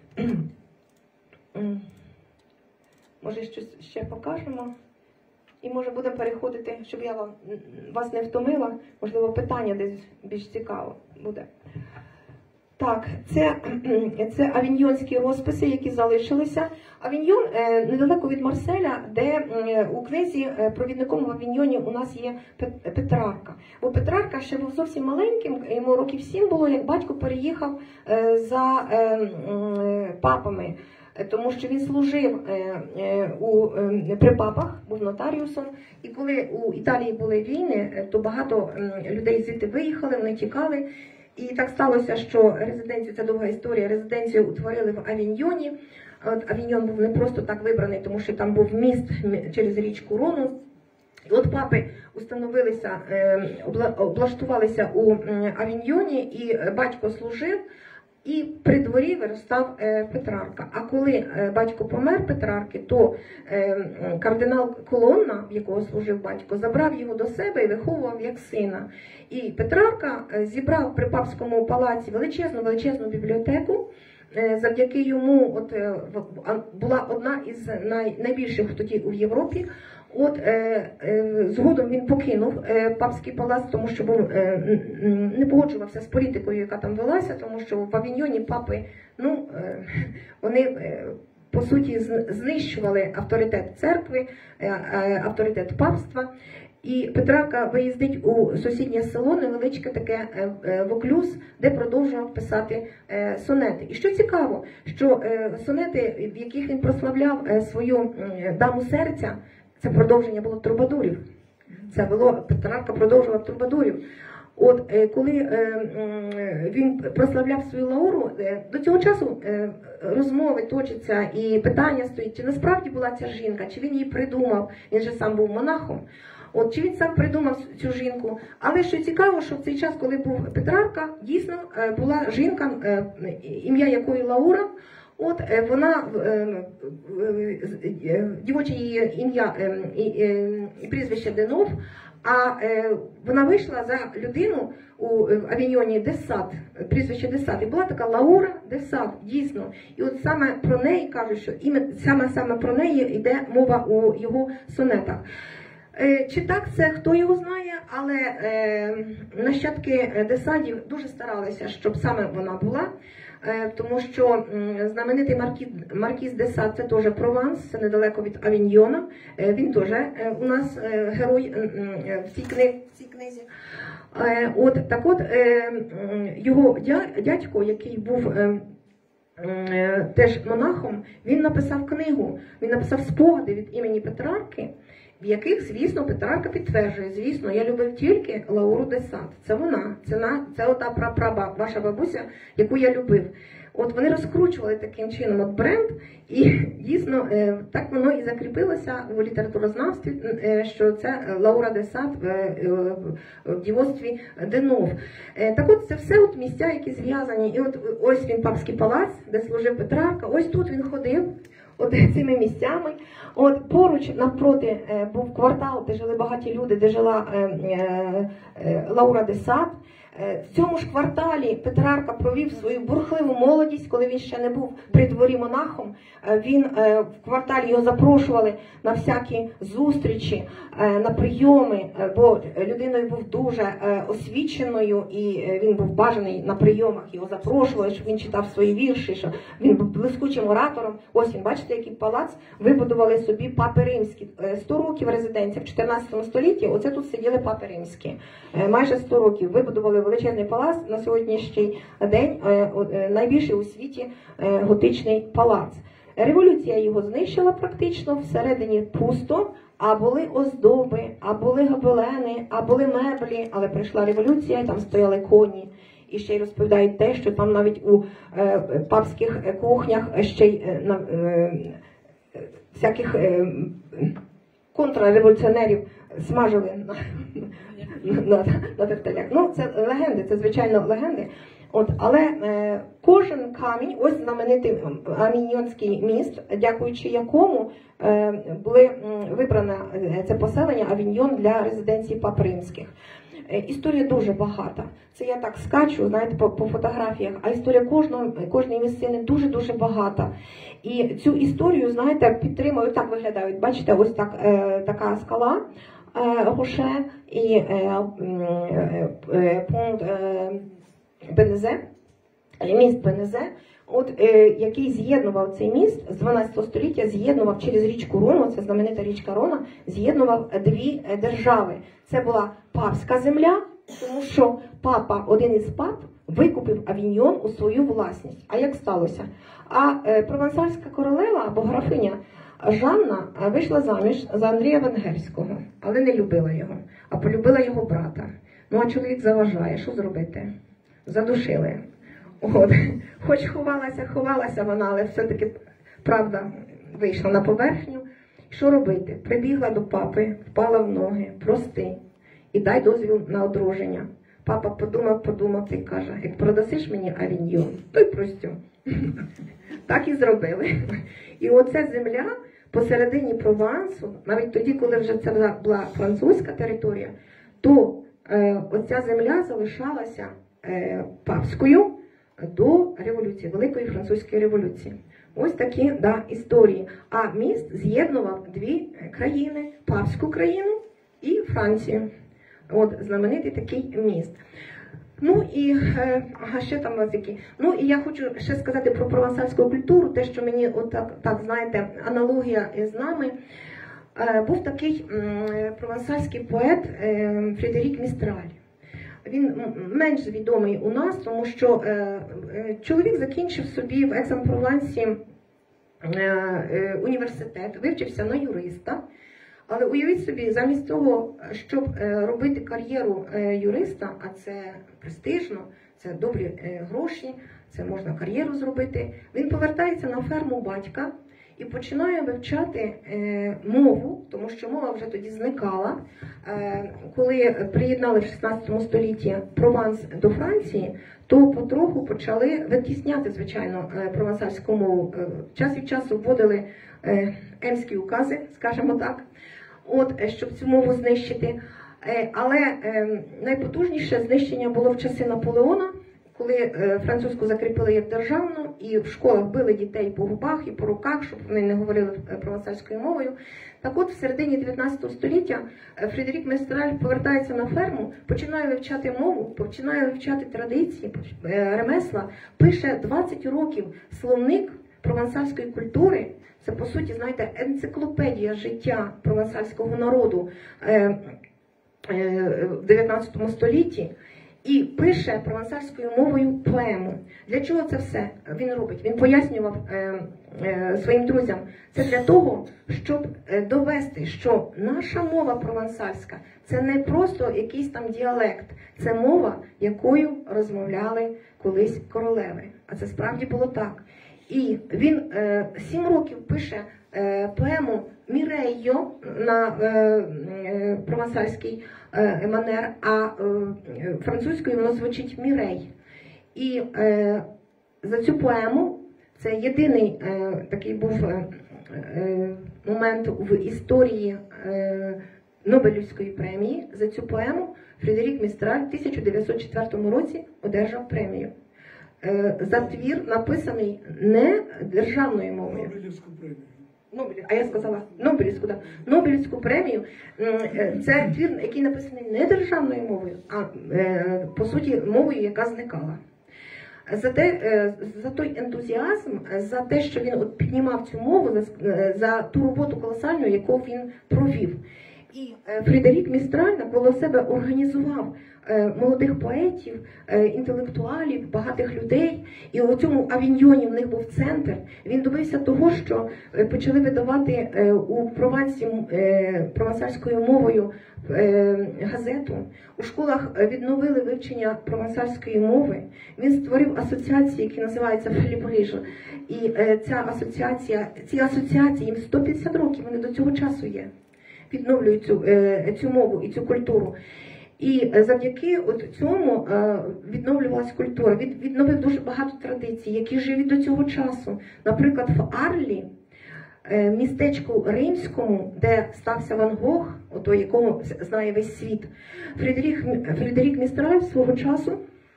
Може, щось ще покажемо. І, може, будемо переходити, щоб я вам, вас не втомила. Можливо, питання десь більш цікаво буде. Так, це, це авіньйонські розписи, які залишилися. Авіньйон е, недалеко від Марселя, де е, у книзі е, провідником в Авіньйоні у нас є Петрарка. Бо Петрарка ще був зовсім маленьким, йому років сім було, як батько переїхав е, за е, е, папами, тому що він служив е, е, у, е, при папах, був нотаріусом. І коли у Італії були війни, то багато е, людей звідти виїхали, вони тікали. І так сталося, що резиденцію, це довга історія, резиденцію утворили в Авіньйоні. От Авіньйон був не просто так вибраний, тому що там був міст через річку Рону. І от папи установилися, облаштувалися у Авіньйоні, і батько служив, і при дворі виростав Петрарка. А коли батько помер Петрарки, то кардинал Колонна, в якого служив батько, забрав його до себе і виховував як сина. І Петрарка зібрав при папському палаці величезну-величезну бібліотеку. Завдяки йому от, була одна із най, найбільших тоді у Європі. От е, е, згодом він покинув е, папський палац, тому що був, е, не погоджувався з політикою, яка там велася, тому що в Авіньйоні папи, ну, е, вони е, по суті знищували авторитет церкви, е, е, авторитет папства. І Петрарка виїздить у сусіднє село, невеличке таке Воклюз, де продовжував писати сонети. І що цікаво, що сонети, в яких він прославляв свою даму серця, це продовження було трубадурів. Це було, Петрарка продовжував трубадурів. От коли він прославляв свою Лауру, до цього часу розмови точаться і питання стоїть, чи насправді була ця жінка, чи він її придумав, він же сам був монахом. От, чи він сам придумав цю жінку. Але що цікаво, що в цей час, коли був Петрарка, дійсно була жінка, ім'я якої Лаура. От, вона, дівоче її ім'я і прізвище Денов, а вона вийшла за людину у Авіньйоні де Сад, прізвище де Сад, і була така Лаура де Сад, дійсно. І от саме про неї кажуть, що саме, саме про неї йде мова у його сонетах. Чи так це, хто його знає, але е, нащадки де Садів дуже старалися, щоб саме вона була, е, тому що е, знаменитий маркіз, маркіз де Сад, це теж Прованс, це недалеко від Авіньйона, е, він теж е, у нас е, герой е, е, в цій книзі. В цій книзі. Е, от, так от, е, його дядько, який був... Е, е, теж монахом, він написав книгу, він написав спогади від імені Петрарки, в яких, звісно, Петрарка підтверджує, звісно, я любив тільки Лауру де Сад. Це вона, це, на, це ота прапраба, ваша бабуся, яку я любив. От вони розкручували таким чином от бренд, і дійсно так воно і закріпилося в літературознавстві, що це Лаура де Сад в дівоцтві Денов. Так от це все от місця, які зв'язані. І от ось він, Папський палац, де служив Петрарка, ось тут він ходив. От цими місцями. От поруч навпроти е, був квартал, де жили багаті люди, де жила е, е, е, Лаура де Сад. Е, в цьому ж кварталі Петрарка провів свою бурхливу молодість, коли він ще не був при дворі монахом. Е, він е, в кварталі його запрошували на всякі зустрічі, е, на прийоми, е, бо людиною був дуже е, освіченою і е, він був бажаний на прийомах. Його запрошували, щоб він читав свої вірші, що він був блискучим оратором. Ось він, бачите, який палац вибудували собі папи римські. сто років резиденція в чотирнадцятому столітті, оце тут сиділи папи римські. Майже сто років вибудували величезний палац, на сьогоднішній день найбільший у світі готичний палац. Революція його знищила практично, всередині пусто, а були оздоби, а були гобелени, а були меблі, але прийшла революція, і там стояли коні. І ще й розповідають те, що там навіть у е, папських кухнях ще й е, на, е, всяких е, контрреволюціонерів смажили на, на, на, на тертелях. Ну, це легенди, це звичайно легенди. От, але е, кожен камінь, ось знаменитий Авіньйонський міст, дякуючи якому е, були вибране це поселення Авіньйон для резиденції пап римських. Історія дуже багата. Це я так скачу, знаєте, по, по фотографіях, а історія кожного, кожної місцини дуже-дуже багата. І цю історію, знаєте, підтримують, так виглядають, бачите, ось так, е, така скала, е, Роше і е, е, е, пункт е, Бенезе, міст Бенезе, от, е, який з'єднував цей міст з дванадцятого століття, з'єднував через річку Рону, це знаменита річка Рона, з'єднував дві держави. Це була папська земля, тому що папа, один із пап, викупив Авіньйон у свою власність. А як сталося? А е, провансальська королева або графиня Жанна вийшла заміж за Андрія Венгерського, але не любила його, а полюбила його брата. Ну а чоловік заважає, що зробити? Задушили. От. Хоч ховалася, ховалася вона, але все-таки правда вийшла на поверхню. Що робити? Прибігла до папи, впала в ноги, прости і дай дозвіл на одруження. Папа подумав, подумав і каже, як продасиш мені Авіньйон, то й простю. Так і зробили. І оця земля посередині Провансу, навіть тоді, коли вже це була французька територія, то е, оця земля залишалася е, папською до революції, Великої Французької революції. Ось такі, да, історії. А міст з'єднував дві країни, папську країну і Францію. От знаменитий такий міст. Ну і ага, ще там у нас які. Ну і я хочу ще сказати про провансальську культуру, те, що мені отак, так, знаєте, аналогія з нами. Був такий провансальський поет Фредерік Містраль. Він менш відомий у нас, тому що е, е, чоловік закінчив собі в Екс-en-Провансі е, е, університет, вивчився на юриста, але уявіть собі, замість того, щоб е, робити кар'єру е, юриста, а це престижно, це добрі е, гроші, це можна кар'єру зробити, він повертається на ферму батька і починає вивчати е, мову, тому що мова вже тоді зникала. Е, коли приєднали в шістнадцятому столітті Прованс до Франції, то потроху почали витісняти, звичайно, е, провансальську мову. Е, час від часу вводили е, емські укази, скажімо так, от, щоб цю мову знищити. Е, але е, найпотужніше знищення було в часи Наполеона, коли е, французьку закріпили як державну, і в школах били дітей по губах і по руках, щоб вони не говорили провансальською мовою. Так от, в середині дев'ятнадцятого століття Фредерік Містраль повертається на ферму, починає вивчати мову, починає вивчати традиції, ремесла, пише двадцять років словник провансальської культури. Це, по суті, знаєте, енциклопедія життя провансальського народу е, е, в дев'ятнадцятому столітті. і пише провансальською мовою поему. Для чого це все він робить? Він пояснював е, е, своїм друзям. Це для того, щоб довести, що наша мова провансальська – це не просто якийсь там діалект, це мова, якою розмовляли колись королеви. А це справді було так. І він е, сім років пише е, поему «Мірейо» на е, е, провансальський е, манер, а е, французькою воно звучить «Мірей». І е, за цю поему, це єдиний е, такий був е, е, момент в історії е, Нобелівської премії, за цю поему Фредерік Містраль в тисяча дев'ятсот четвертому році одержав премію. За твір, написаний не державною мовою. Нобелівську премію. Нобелів, а я сказала Нобелівську, да. Нобелівську премію. Це твір, який написаний не державною мовою, а по суті мовою, яка зникала. За, те, за той ентузіазм, за те, що він от піднімав цю мову, за, за ту роботу колосальну, яку він провів. І Фредерік Містраль навколо себе організував молодих поетів, інтелектуалів, багатих людей. І у цьому Авіньйоні в них був центр. Він добився того, що почали видавати у Провансі провансальською мовою газету. У школах відновили вивчення провансальської мови. Він створив асоціації, які називаються «Фелібриж». І ця асоціація, ці асоціації, їм сто п'ятдесят років, вони до цього часу є. Відновлюють цю, цю мову і цю культуру. І завдяки от цьому відновлювалася культура. Він відновив дуже багато традицій, які живі до цього часу. Наприклад, в Арлі, містечку Римському, де стався Ван Гог, ото якого знає весь світ, Фредерік, Фредерік Містраль свого часу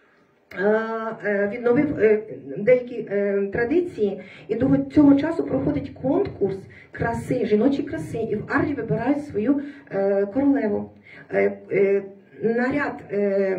відновив деякі традиції, і до цього часу проходить конкурс краси, жіночої краси, і в Арлі вибирають свою королеву. Наряд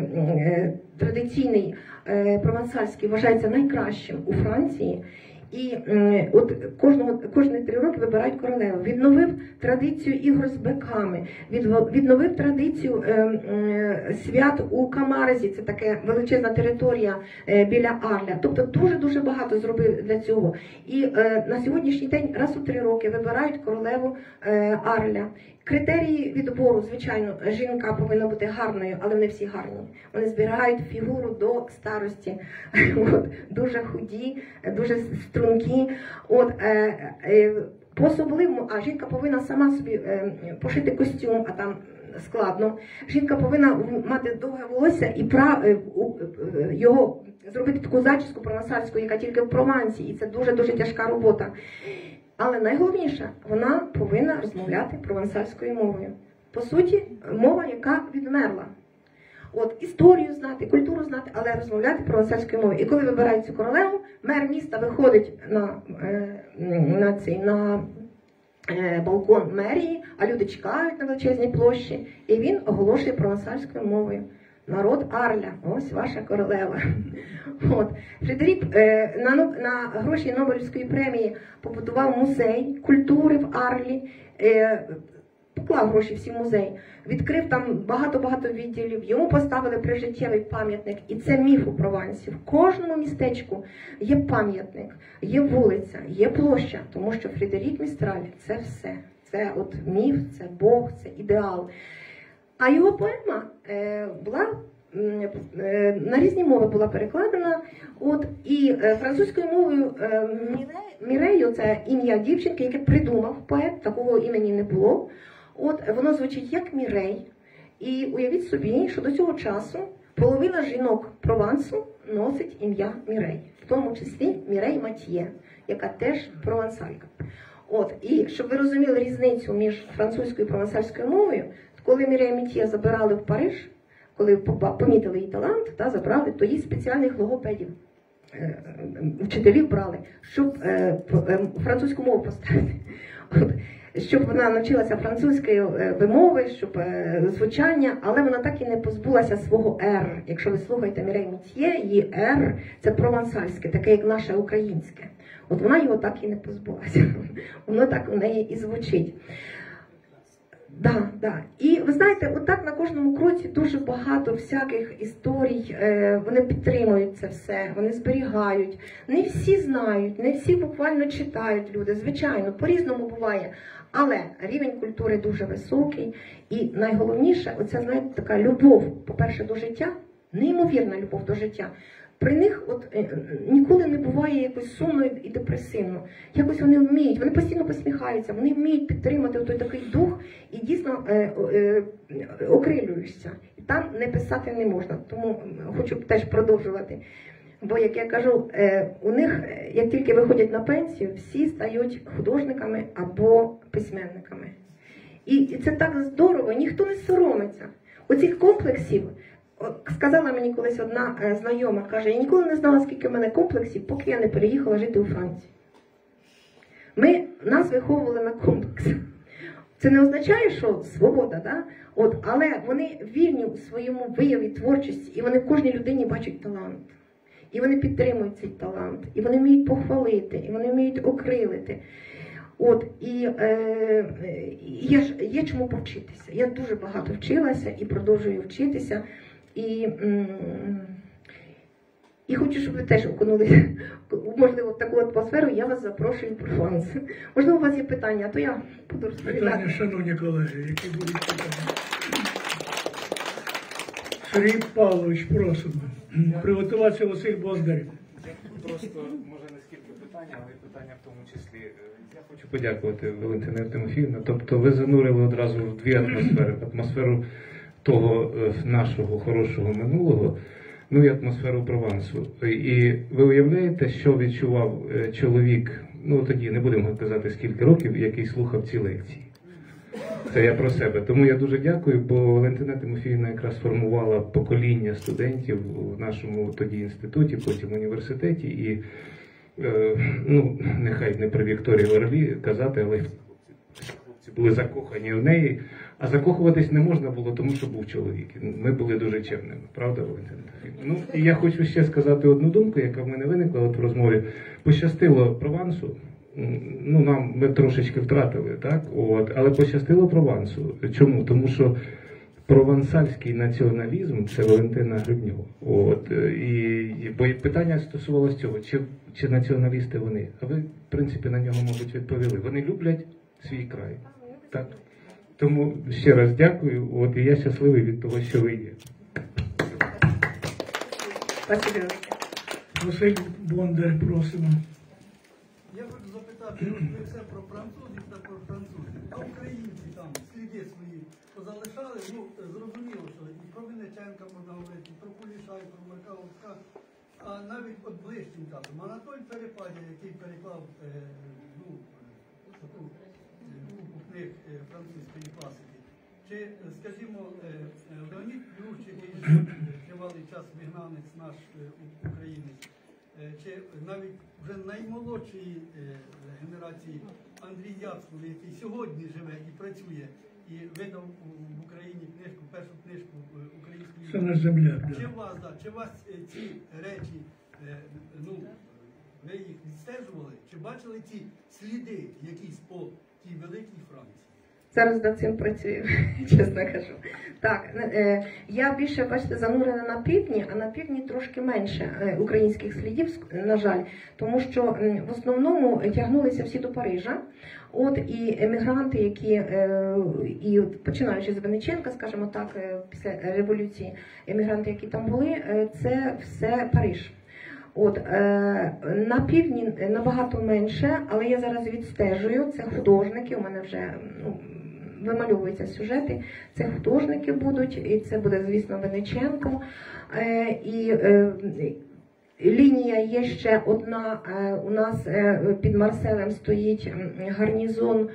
традиційний провансальський вважається найкращим у Франції. І от кожного, кожні три роки вибирають королеву. Відновив традицію ігор з биками, відновив традицію е, е, свят у Камарзі, це така величезна територія е, біля Арля. Тобто дуже-дуже багато зробив для цього. І е, на сьогоднішній день раз у три роки вибирають королеву е, Арля. Критерії відбору, звичайно, жінка повинна бути гарною, але не всі гарні. Вони збирають фігуру до старості. От, дуже худі, дуже стрункі. От, е, е, по-особливому, а жінка повинна сама собі е, пошити костюм, а там складно. Жінка повинна мати довге волосся і прав, е, е, його зробити таку зачіску провансальську, яка тільки в Провансі. І це дуже-дуже тяжка робота. Але найголовніше, вона повинна розмовляти провансальською мовою. По суті, мова, яка відмерла. От, історію знати, культуру знати, але розмовляти провансальською мовою. І коли вибирають цю королеву, мер міста виходить на, на, цей, на балкон мерії, а люди чекають на величезній площі, і він оголошує провансальською мовою. Народ Арля, ось ваша королева. От. Фредерік е, на, на гроші Нобелівської премії побудував музей культури в Арлі, е, поклав гроші всі в музей, відкрив там багато-багато відділів, йому поставили прижиттєвий пам'ятник. І це міф у Провансі. В кожному містечку є пам'ятник, є вулиця, є площа, тому що Фредерік Містраль – це все. Це от міф, це Бог, це ідеал. А його поема е, була е, на різні мови була перекладена. От, і е, французькою мовою е, Мірейо – це ім'я дівчинки, яке придумав поет, такого імені не було. От, воно звучить як Мірей. І уявіть собі, що до цього часу половина жінок Провансу носить ім'я Мірей. В тому числі Мірей Матьє, яка теж провансалька. От, і щоб ви розуміли різницю між французькою і провансальською мовою, коли Мірей Матьє забирали в Париж, коли помітили її талант, та, забрали, то їй спеціальних логопедів, е, вчителів брали, щоб е, е, французьку мову поставити. От, щоб вона навчилася французької вимови, щоб е, звучання, але вона так і не позбулася свого «р». Якщо ви слухаєте Мірей Матьє, її «р» – це провансальське, таке як наше українське. От вона його так і не позбулася. Воно так у неї і звучить. Да, да. І ви знаєте, отак на кожному кроці дуже багато всяких історій, е, вони підтримують це все, вони зберігають. Не всі знають, не всі буквально читають люди, звичайно, по-різному буває. Але рівень культури дуже високий. І найголовніше, оця, знаєте, така любов, по-перше, до життя, неймовірна любов до життя. При них от е, ніколи не буває якось сумно і депресивно. Якось вони вміють, вони постійно посміхаються, вони вміють підтримати той такий дух і дійсно е, е, окрилюєшся. І там не писати не можна. Тому хочу теж продовжувати. Бо, як я кажу, е, у них, як тільки виходять на пенсію, всі стають художниками або письменниками. І, і це так здорово, ніхто не соромиться. Оцих комплексів. Сказала мені колись одна е, знайома, каже, я ніколи не знала, скільки в мене комплексів, поки я не переїхала жити у Франції. Ми, нас виховували на комплексах. Це не означає, що свобода, да? От, але вони вільні у своєму вияві творчості, і вони в кожній людині бачать талант. І вони підтримують цей талант, і вони вміють похвалити, і вони вміють окрилити. От, і е, є, є чому повчитися. Я дуже багато вчилася і продовжую вчитися. І, і хочу, щоб ви теж окунулися, можливо, в таку атмосферу, я вас запрошую в Прованс. Можливо, у вас є питання, а то я буду розповідати. Питання, шановні колеги, які будуть питання? Сергій Павлович, просимо. Приготуватися Василь Бондар. Просто, може, не скільки питання, але й питання в тому числі. Я хочу подякувати Валентині Тимофіївні. Тобто ви занурили одразу в дві атмосфери. Атмосферу того нашого хорошого минулого, ну і атмосферу Провансу. І ви уявляєте, що відчував чоловік, ну тоді не будемо казати скільки років, який слухав ці лекції. Це я про себе. Тому я дуже дякую, бо Валентина Тимофіївна якраз формувала покоління студентів в нашому тоді інституті, потім університеті. І, е, ну, нехай не при Вікторії Орлі казати, але хлопці були закохані в неї. А закохуватись не можна було, тому що був чоловік. Ми були дуже чемними, правда, Валентина Тимофіївна? Ну, і я хочу ще сказати одну думку, яка в мене виникла от в розмові. Пощастило Провансу. Ну, нам ми трошечки втратили, так? От, але пощастило Провансу. Чому? Тому що провансальський націоналізм це Валентина Гребнєва. От, і, і, бо питання стосувалося цього, чи, чи націоналісти вони? А ви, в принципі, на нього, мабуть, відповіли. Вони люблять свій край. Так? Тому ще раз дякую. От, і я щасливий від того, що ви є. Спасибо. Василь Бондар, просимо. Я хочу запитати, ви все про французів та про французів, а українці там сліди свої позалишали, ну, зрозуміло, що і про Винниченка можна говорити, і про Куліша, і про Марка Луцка, а навіть от ближчим часом. Анатолій Перепадя, який переклав е, ну, таку е, групу книг е, французької класики, чи, скажімо, е, Леонід Плющ, який жив тривалий час вигнанець наш е, українець, чи навіть вже наймолодшої генерації Андрій Яцков, який сьогодні живе і працює, і видав в Україні книжку, першу книжку української Це наш земляк. Чи вас, да, чи вас ці речі, ну, ви їх відстежували, чи бачили ці сліди якісь по тій великій Франції? Зараз над цим працюю, чесно кажу. Так, е, я більше, бачите, занурена на півдні, а на півдні трошки менше е, українських слідів, на жаль, тому що е, в основному тягнулися всі до Парижа. От і емігранти, які, е, і починаючи з Винниченка, скажімо так, е, після революції, емігранти, які там були, е, це все Париж. От, е, на півдні набагато менше, але я зараз відстежую, це художники, у мене вже, ну, вимальовуються сюжети, це художники будуть, і це буде, звісно, Винниченко. Е, і е, лінія є ще одна, е, у нас е, під Марселем стоїть гарнізон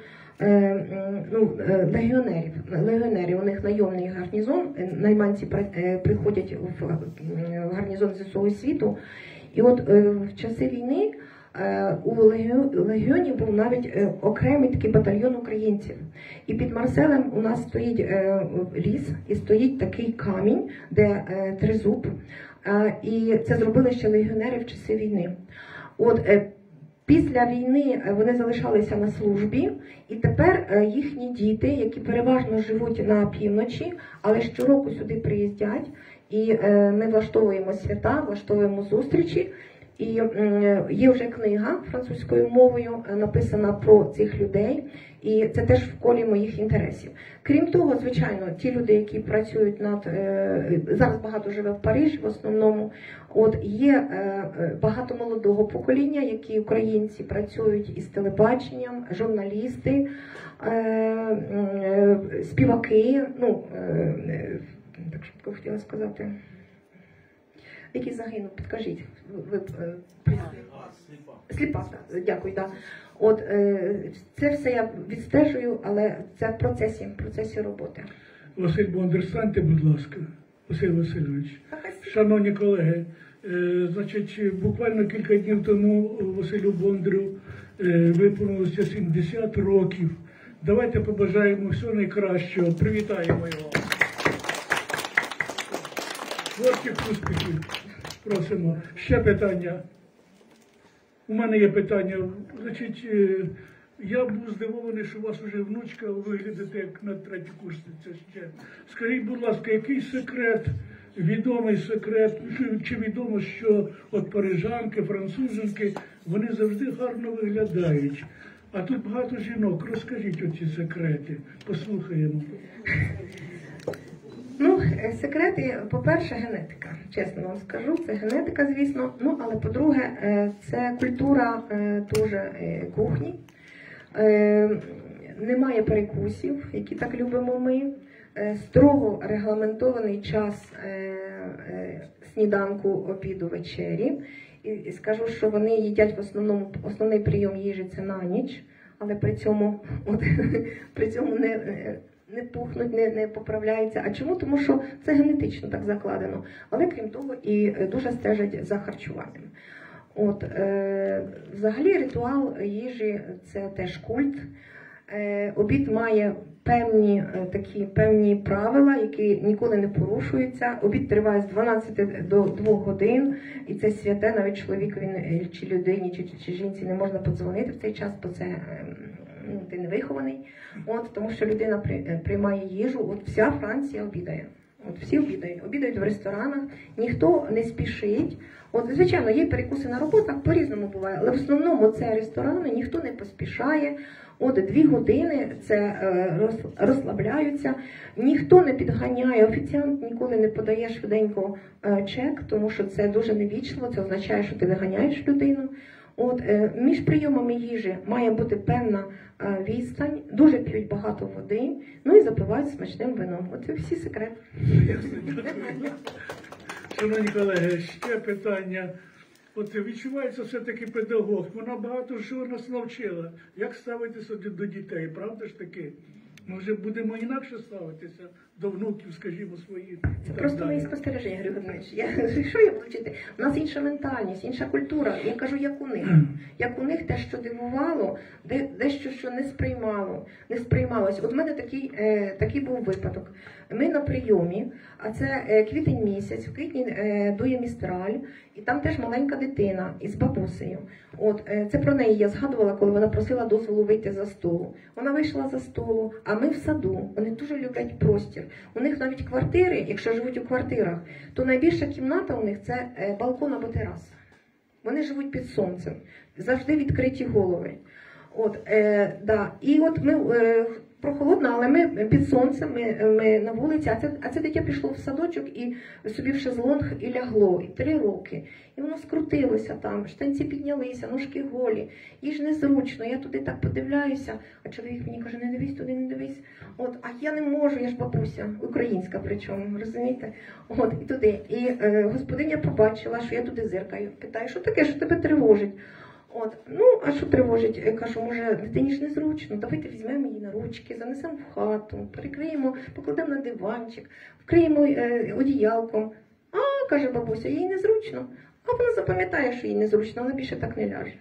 е, ну, легіонерів. Легіонерів, у них найомний гарнізон, найманці при, е, приходять в гарнізон зі всього світу. І от е, в часи війни е, у легіоні був навіть е, окремий такий батальйон українців. І під Марселем у нас стоїть е, ліс, і стоїть такий камінь, де е, тризуб. Е, і це зробили ще легіонери в часи війни. От, е, Після війни вони залишалися на службі, і тепер їхні діти, які переважно живуть на півночі, але щороку сюди приїздять, і ми влаштовуємо свята, влаштовуємо зустрічі. І є вже книга французькою мовою, написана про цих людей, і це теж в колі моїх інтересів. Крім того, звичайно, ті люди, які працюють над... Зараз багато живе в Парижі в основному. От є багато молодого покоління, які українці працюють із телебаченням, журналісти, співаки, ну, так швидко хотіла сказати, який загинув, підкажіть. Ви, ви, Сліпа. Сліпа, так, дякую, так. От, це все я відстежую, але це в процесі, в процесі роботи. Василь Бондар, станьте, будь ласка, Василь Васильович. Шановні колеги, значить, буквально кілька днів тому Василю Бондарю виповнилося сімдесят років. Давайте побажаємо всього найкращого, привітаємо його. Творчих успіхів. Просимо. Ще питання. У мене є питання. Значить, я був здивований, що у вас вже внучка, ви виглядите як на третю курсниця ще. Скажіть, будь ласка, який секрет, відомий секрет, чи відомо, що от парижанки, француженки, вони завжди гарно виглядають. А тут багато жінок. Розкажіть оці секрети. Послухаємо. Ну, секрети, по-перше, генетика. Чесно вам скажу, це генетика, звісно. Ну, але по-друге, це культура дуже кухні. Немає перекусів, які так любимо ми. Строго регламентований час сніданку, обіду, вечері. І скажу, що вони їдять в основному, основний прийом їжі – це на ніч, але при цьому, от, при цьому не... не пухнуть, не, не поправляються. А чому? Тому що це генетично так закладено. Але крім того і дуже стежать за харчуванням. От, е, взагалі ритуал їжі – це теж культ. Е, обід має певні, е, такі, певні правила, які ніколи не порушуються. Обід триває з дванадцяти до двох годин, і це святе, навіть чоловікові чи людині, чи, чи, чи жінці не можна подзвонити в цей час, бо це е, ти не вихований. От, тому що людина при, приймає їжу. От вся Франція обідає. От всі обідають. Обідають в ресторанах, ніхто не спішить. От, звичайно, є перекуси на роботах, по-різному буває, але в основному це ресторани, ніхто не поспішає. От дві години це е, розслабляються, ніхто не підганяє, офіціант ніколи не подає швиденько е, чек, тому що це дуже невічливо, це означає, що ти виганяєш людину. От, е, між прийомами їжі має бути певна е, відстань, дуже п'ють багато води, ну і запивають смачним вином. Оце всі секрети. Шановні колеги, ще питання. От відчувається все-таки педагог. Вона багато що нас навчила. Як ставитися до дітей, правда ж таки? Ми вже будемо інакше ставитися до внуків, скажімо, своїх. Це просто мої спостереження, Григорій. Я, що я буду вчити? У нас інша ментальність, інша культура. Я кажу, як у них. Як у них те, що дивувало, де, дещо, що не сприймало, не сприймалось. От у мене такий, е, такий був випадок. Ми на прийомі, а це е, квітень місяць, в квітні е, дує містраль, і там теж маленька дитина із бабусею. От, е, це про неї я згадувала, коли вона просила дозволу вийти за столу. Вона вийшла за столу, а ми в саду. Вони дуже люблять простір. У них навіть квартири, якщо живуть у квартирах, то найбільша кімната у них – це е, балкон або тераса. Вони живуть під сонцем, завжди відкриті голови. От, е, да. І от ми... Е, прохолодно, але ми під сонцем, ми, ми на вулиці, а це, а це дитя пішло в садочок і собі в шезлонг і лягло, і три роки. І воно скрутилося там, штанці піднялися, ножки голі, їй ж незручно, я туди так подивляюся, а чоловік мені каже, не дивись туди, не дивись. От, а я не можу, я ж бабуся, українська причому, розумієте? От, і туди. І е, господиня побачила, що я туди зиркаю, питає, що таке, що тебе тривожить? От, ну, а що тривожить? Я кажу, може, дитині ж незручно, давайте візьмемо її на ручки, занесемо в хату, перекриємо, покладемо на диванчик, вкриємо е, одіялком. А, каже бабуся, їй незручно. А вона запам'ятає, що їй незручно, але більше так не ляже.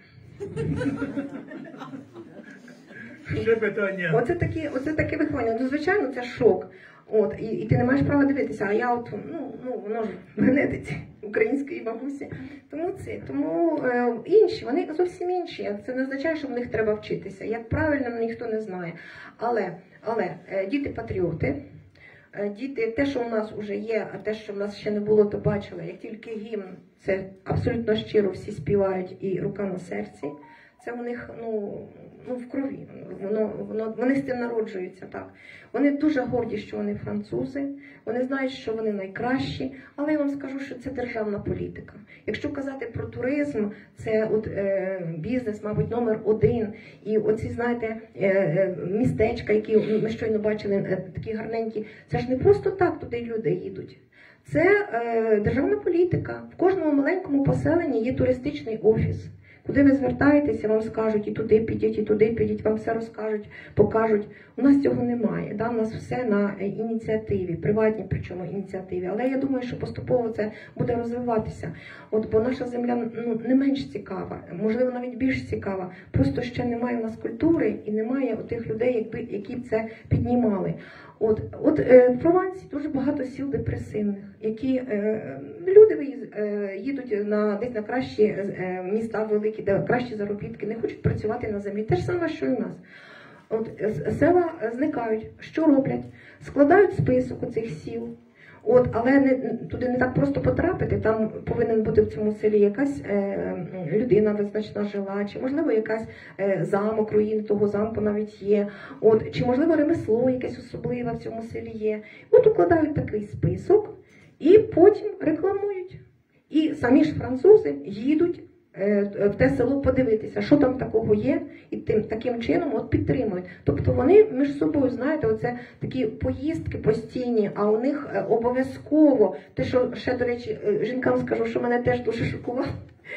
Ще питання. Оце таке, оце таке виховання. Ну, звичайно, це шок. От, і, і ти не маєш права дивитися, а я от, ну, ну воно ж в генетиці української бабусі. Тому це, тому е, інші, вони зовсім інші. Це не означає, що в них треба вчитися. Як правильно, ніхто не знає. Але, але е, діти-патріоти, е, діти, те, що у нас вже є, а те, що в нас ще не було, то бачили, як тільки гімн, це абсолютно щиро всі співають і рука на серці. Це у них, ну, ну в крові, воно, воно, вони з тим народжуються, так. Вони дуже горді, що вони французи, вони знають, що вони найкращі, але я вам скажу, що це державна політика. Якщо казати про туризм, це от, е, бізнес, мабуть, номер один, і оці, знаєте, е, е, містечка, які ми щойно бачили, е, такі гарненькі, це ж не просто так туди люди їдуть. Це е, державна політика. В кожному маленькому поселенні є туристичний офіс. Куди ви звертаєтеся, вам скажуть, і туди підіть, і туди підіть, вам все розкажуть, покажуть. У нас цього немає. Да? У нас все на ініціативі, приватній причому ініціативі. Але я думаю, що поступово це буде розвиватися. От, бо наша земля, ну, не менш цікава, можливо, навіть більш цікава. Просто ще немає у нас культури і немає тих людей, якби, які б це піднімали. От, от е, в Провансі дуже багато сіл депресивних, які е, люди виїз, е, їдуть на, десь на кращі е, міста великі, де кращі заробітки, не хочуть працювати на землі. Те ж саме, що і у нас. От, села зникають. Що роблять? Складають список у цих сіл. От, але не, туди не так просто потрапити, там повинен бути в цьому селі якась е, людина визначна жила, чи можливо якась е, замок, руїни того замку навіть є, от, чи можливо ремесло якесь особливе в цьому селі є. От укладають такий список і потім рекламують. І самі ж французи їдуть в те село подивитися, що там такого є, і тим таким чином от підтримують. Тобто вони між собою, знаєте, оце такі поїздки постійні, а у них обов'язково, те, що ще, до речі, жінкам скажу, що мене теж дуже шокувало,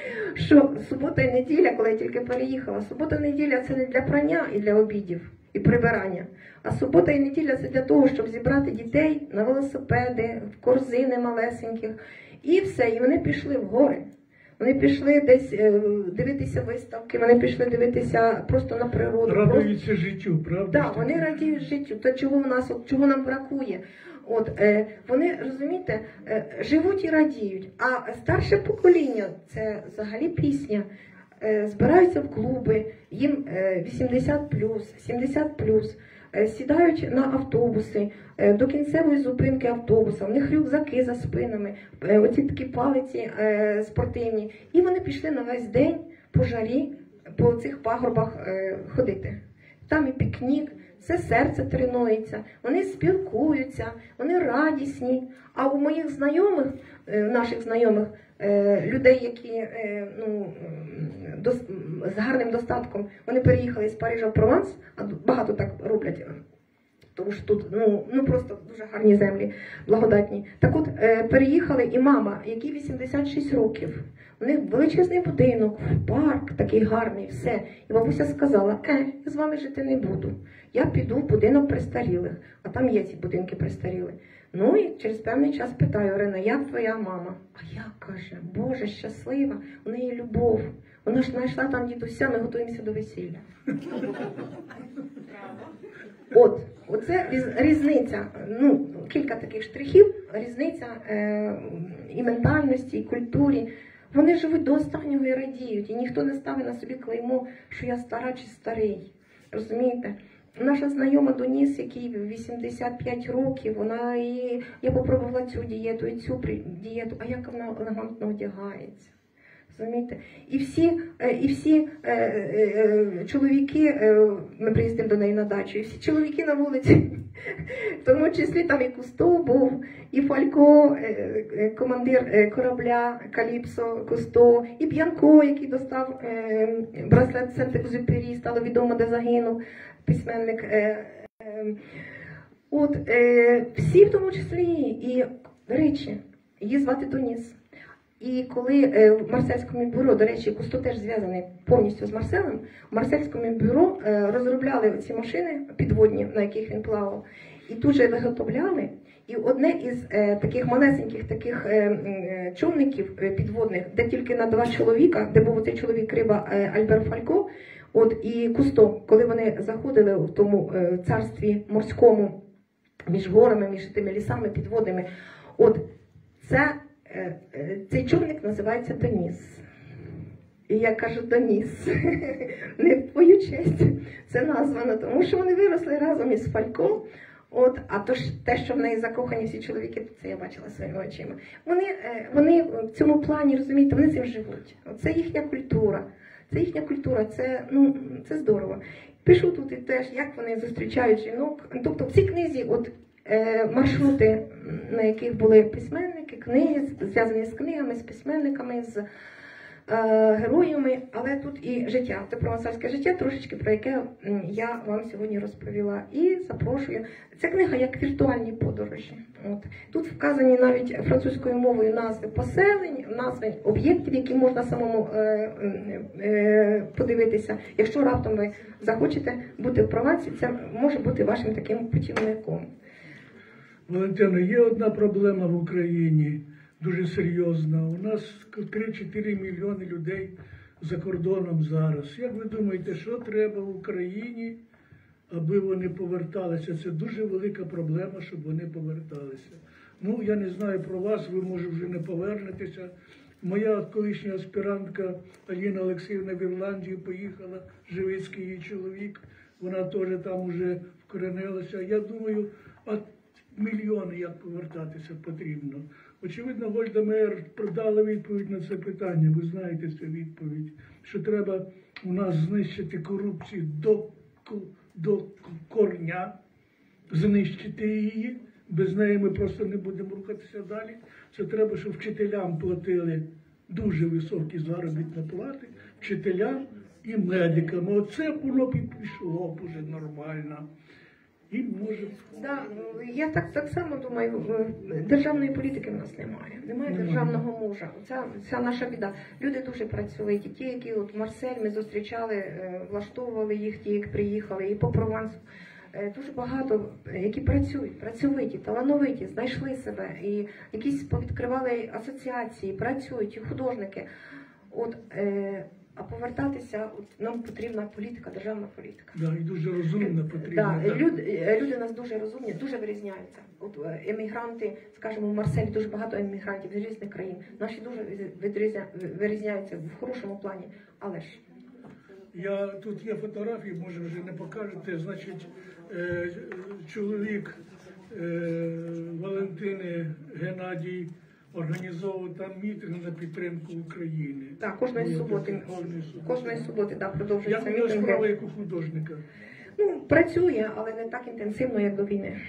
що субота і неділя, коли я тільки переїхала, субота і неділя це не для прання і для обідів, і прибирання, а субота і неділя це для того, щоб зібрати дітей на велосипеди, в корзини малесеньких, і все, і вони пішли в гори. Вони пішли десь дивитися виставки, вони пішли дивитися просто на природу. Радуються життю, правда? Так, вони радіють життю, то чого в нас, от, чого нам бракує. От, е, вони, розумієте, е, живуть і радіють. А старше покоління, це взагалі пісня, е, збираються в клуби, їм е, вісімдесят плюс, сімдесят плюс. Сідають на автобуси, до кінцевої зупинки автобуса, в них рюкзаки за спинами, оці такі палиці спортивні. І вони пішли на весь день по жарі, по цих пагорбах ходити. Там і пікнік, все серце тренується, вони спілкуються, вони радісні. А у моїх знайомих, наших знайомих, людей, які ну, з гарним достатком, вони переїхали з Парижа в Прованс, а багато так роблять, тому що тут ну, ну просто дуже гарні землі, благодатні. Так от переїхали і мама, якій вісімдесят шість років, у них величезний будинок, парк такий гарний, все. І бабуся сказала, е, я з вами жити не буду, я піду в будинок престарілих, а там є ці будинки престарілих. Ну і через певний час питаю, Ірина, як твоя мама? А я, каже, Боже, щаслива, у неї любов. Вона ж знайшла там дідуся, ми готуємося до весілля. От, оце різниця, ну, кілька таких штрихів, різниця е, і ментальності, і культурі. Вони живуть до останнього і радіють, і ніхто не ставить на собі клеймо, що я стара чи старий. Розумієте? Наша знайома Доніс, якій вісімдесят п'ять років, вона і я попробувала цю дієту і цю дієту, а як вона елегантно одягається. Розумієте? І всі, і всі е, е, чоловіки, е, ми приїздимо до неї на дачу, і всі чоловіки на вулиці, в тому числі там і Кусто був, і Фалько, е, командир е, корабля Каліпсо, Кусто, і Б'янко, який достав е, браслет Сент-Екзюпері, стало відомо, де загинув письменник. Е, е, от, е, всі в тому числі, і, до речі, її звати Доніс. І коли в Марсельському бюро, до речі, Кусто теж зв'язаний повністю з Марселем, в Марсельському бюро розробляли ці машини підводні, на яких він плавав, і тут же виготовляли. І одне із е, таких малесеньких таких е, е, човників підводних, де тільки на два чоловіка, де був цей чоловік риба е, Альбер Фалько, от і Кусто, коли вони заходили в тому е, царстві морському, між горами, між тими лісами підводними, от це Е, е, Цей човник називається Доніс. І я кажу, Доніс, не в твою честь це названо, тому що вони виросли разом із Фалько. От, а то ж те, що в неї закохані всі чоловіки, це я бачила своїми очима. Вони, е, вони в цьому плані, розумієте, вони цим живуть. Це їхня культура. Це їхня культура, це, ну, це здорово. Пишу тут і теж, як вони зустрічають жінок. Тобто в цій книзі от, е, маршрути, на яких були письменники, книги, зв'язані з книгами, з письменниками, з героями, але тут і життя, це провансальське життя, трошечки про яке я вам сьогодні розповіла. І запрошую. Ця книга як віртуальні подорожі. От. Тут вказані навіть французькою мовою назви поселень, назви об'єктів, які можна самому е, е, подивитися. Якщо раптом ви захочете бути в Провансі, це може бути вашим таким путівником. Валентина, є одна проблема в Україні. Дуже серйозна. У нас три-чотири мільйони людей за кордоном зараз. Як ви думаєте, що треба в Україні, аби вони поверталися? Це дуже велика проблема, щоб вони поверталися. Ну, я не знаю про вас, ви, може, вже не повернетеся. Моя колишня аспірантка Аліна Олексіївна в Ірландію поїхала, Живицький її чоловік, вона теж там уже вкоренилася. Я думаю, а мільйони як повертатися потрібно. Очевидно, Гольда Меїр дала відповідь на це питання. Ви знаєте цю відповідь, що треба у нас знищити корупцію до, до корня, знищити її. Без неї ми просто не будемо рухатися далі. Це треба, щоб вчителям платили дуже високі заробітні плати, вчителям і медикам. Оце воно б і пішло б уже нормально. І може... Да, я так, так само думаю, державної політики в нас немає. Немає Немає. державного мужа. Ця, ця наша біда. Люди дуже працьовиті. Ті, які от в Марсель ми зустрічали, влаштовували їх, ті, які приїхали, і по Провансу. Дуже багато, які працюють, працьовиті, талановиті, знайшли себе. І якісь повідкривали асоціації, працюють, і художники. От, е, а повертатися, от, нам потрібна політика, державна політика. Да, і дуже розумна потрібна. Да, Да. люди, люди у нас дуже розумні, дуже вирізняються. От емігранти, скажімо, в Марселі дуже багато емігрантів з різних країн. Наші дуже відрізня, вирізняються в хорошому плані, але ж. Я, тут є фотографії, може вже не покажете, значить, е, чоловік е, Валентини Геннадій організовував там мітинг на підтримку України. Так, кожної Було суботи, таке, кожної суботи. кожної суботи, да, Як продовжується у нього справа, мітинги. як у художника? Ну, працює, але не так інтенсивно, як до війни.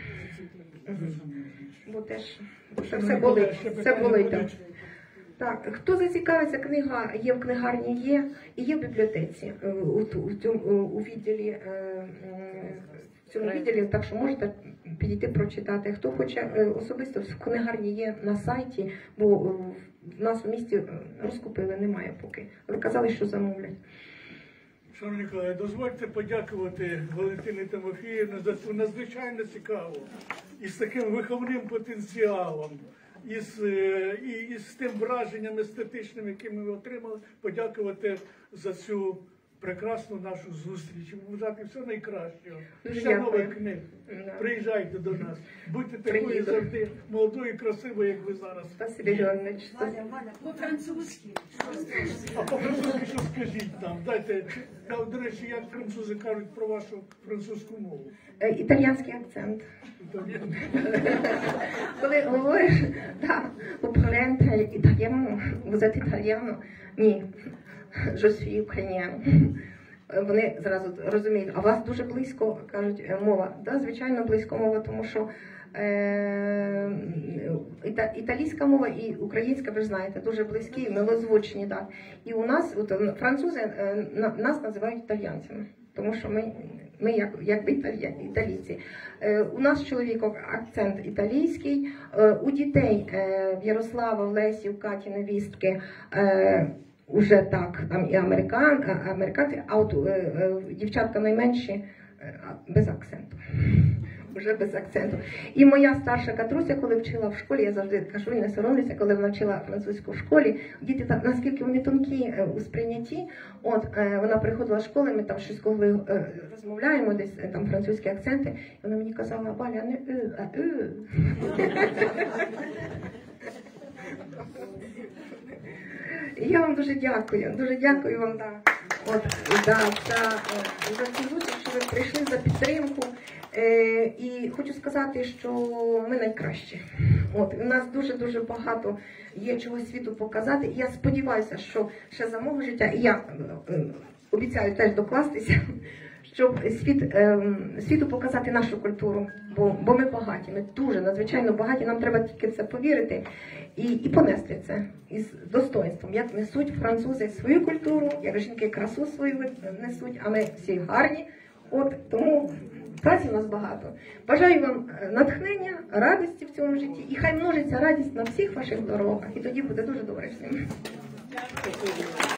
Бо теж це все болить, все болить там. Так, хто зацікавиться, книга є в книгарні, є, і є в бібліотеці, у, у, цьому, у відділі, в цьому відділі, так що можете підійти прочитати. Хто хоче особисто, в книгарні є на сайті, бо в нас в місті розкупили, немає поки. Ви казали, що замовлять. Шановні колеги, дозвольте подякувати Валентині Тимофіївні за цю надзвичайно цікаву і з таким виховним потенціалом, і з, і, і з тим враженням естетичним, яке ми отримали, подякувати за цю прекрасну нашу зустріч. Бажати все найкращого, Дуже ще дякую. нових книг. Да. Приїжджайте до нас. Будьте такою Приїду. завжди молодою і красивою, як ви зараз. Спасибі, Леонідович. По-французьки. А по-французьки що скажіть нам? Дайте, та, до речі, як французи кажуть про вашу французьку мову? Е, Італіянський акцент. Коли говориш, так, vous parlez italien, vous êtes italien? Ні, je suis ukrainien. Вони зразу розуміють, а у вас дуже близько, кажуть, мова. Да, звичайно, близько мова, тому що е, іта, італійська мова і українська, ви ж знаєте, дуже близькі, милозвучні. Так. І у нас, от, французи е, на, нас називають італійцями, тому що ми, ми як, якби італія, італійці. Е, у нас чоловіков акцент італійський, е, у дітей е, в Ярослава, в Лесі, в Каті, невістки, е, уже так, там і американ, американці, а от е, е, дівчатка найменші е, без акценту. Уже без акценту. І моя старша Катруся, коли вчила в школі, я завжди кажу, не соромлюся, коли вона вчила французьку в школі, діти, так, наскільки вони тонкі е, у сприйнятті, от, е, вона приходила в школу, ми там щось коли е, розмовляємо, десь е, там французькі акценти, і вона мені казала, Валя, не «ю», а «ю». Я вам дуже дякую, дуже дякую вам да. От, да, за, за цю зустріч, що ви прийшли, за підтримку. Е, і хочу сказати, що ми найкращі. От, у нас дуже-дуже багато є чого світу показати. І я сподіваюся, що ще за мого життя, і я е, обіцяю теж докластися, щоб світ, е, світу показати нашу культуру, бо, бо ми багаті, ми дуже надзвичайно багаті, нам треба тільки це повірити і, і понести це із достоинством, як несуть французи свою культуру, як жінки красу свою несуть, а ми всі гарні. От, тому праці у нас багато. Бажаю вам натхнення, радості в цьому житті, і хай множиться радість на всіх ваших дорогах, і тоді буде дуже добре всім.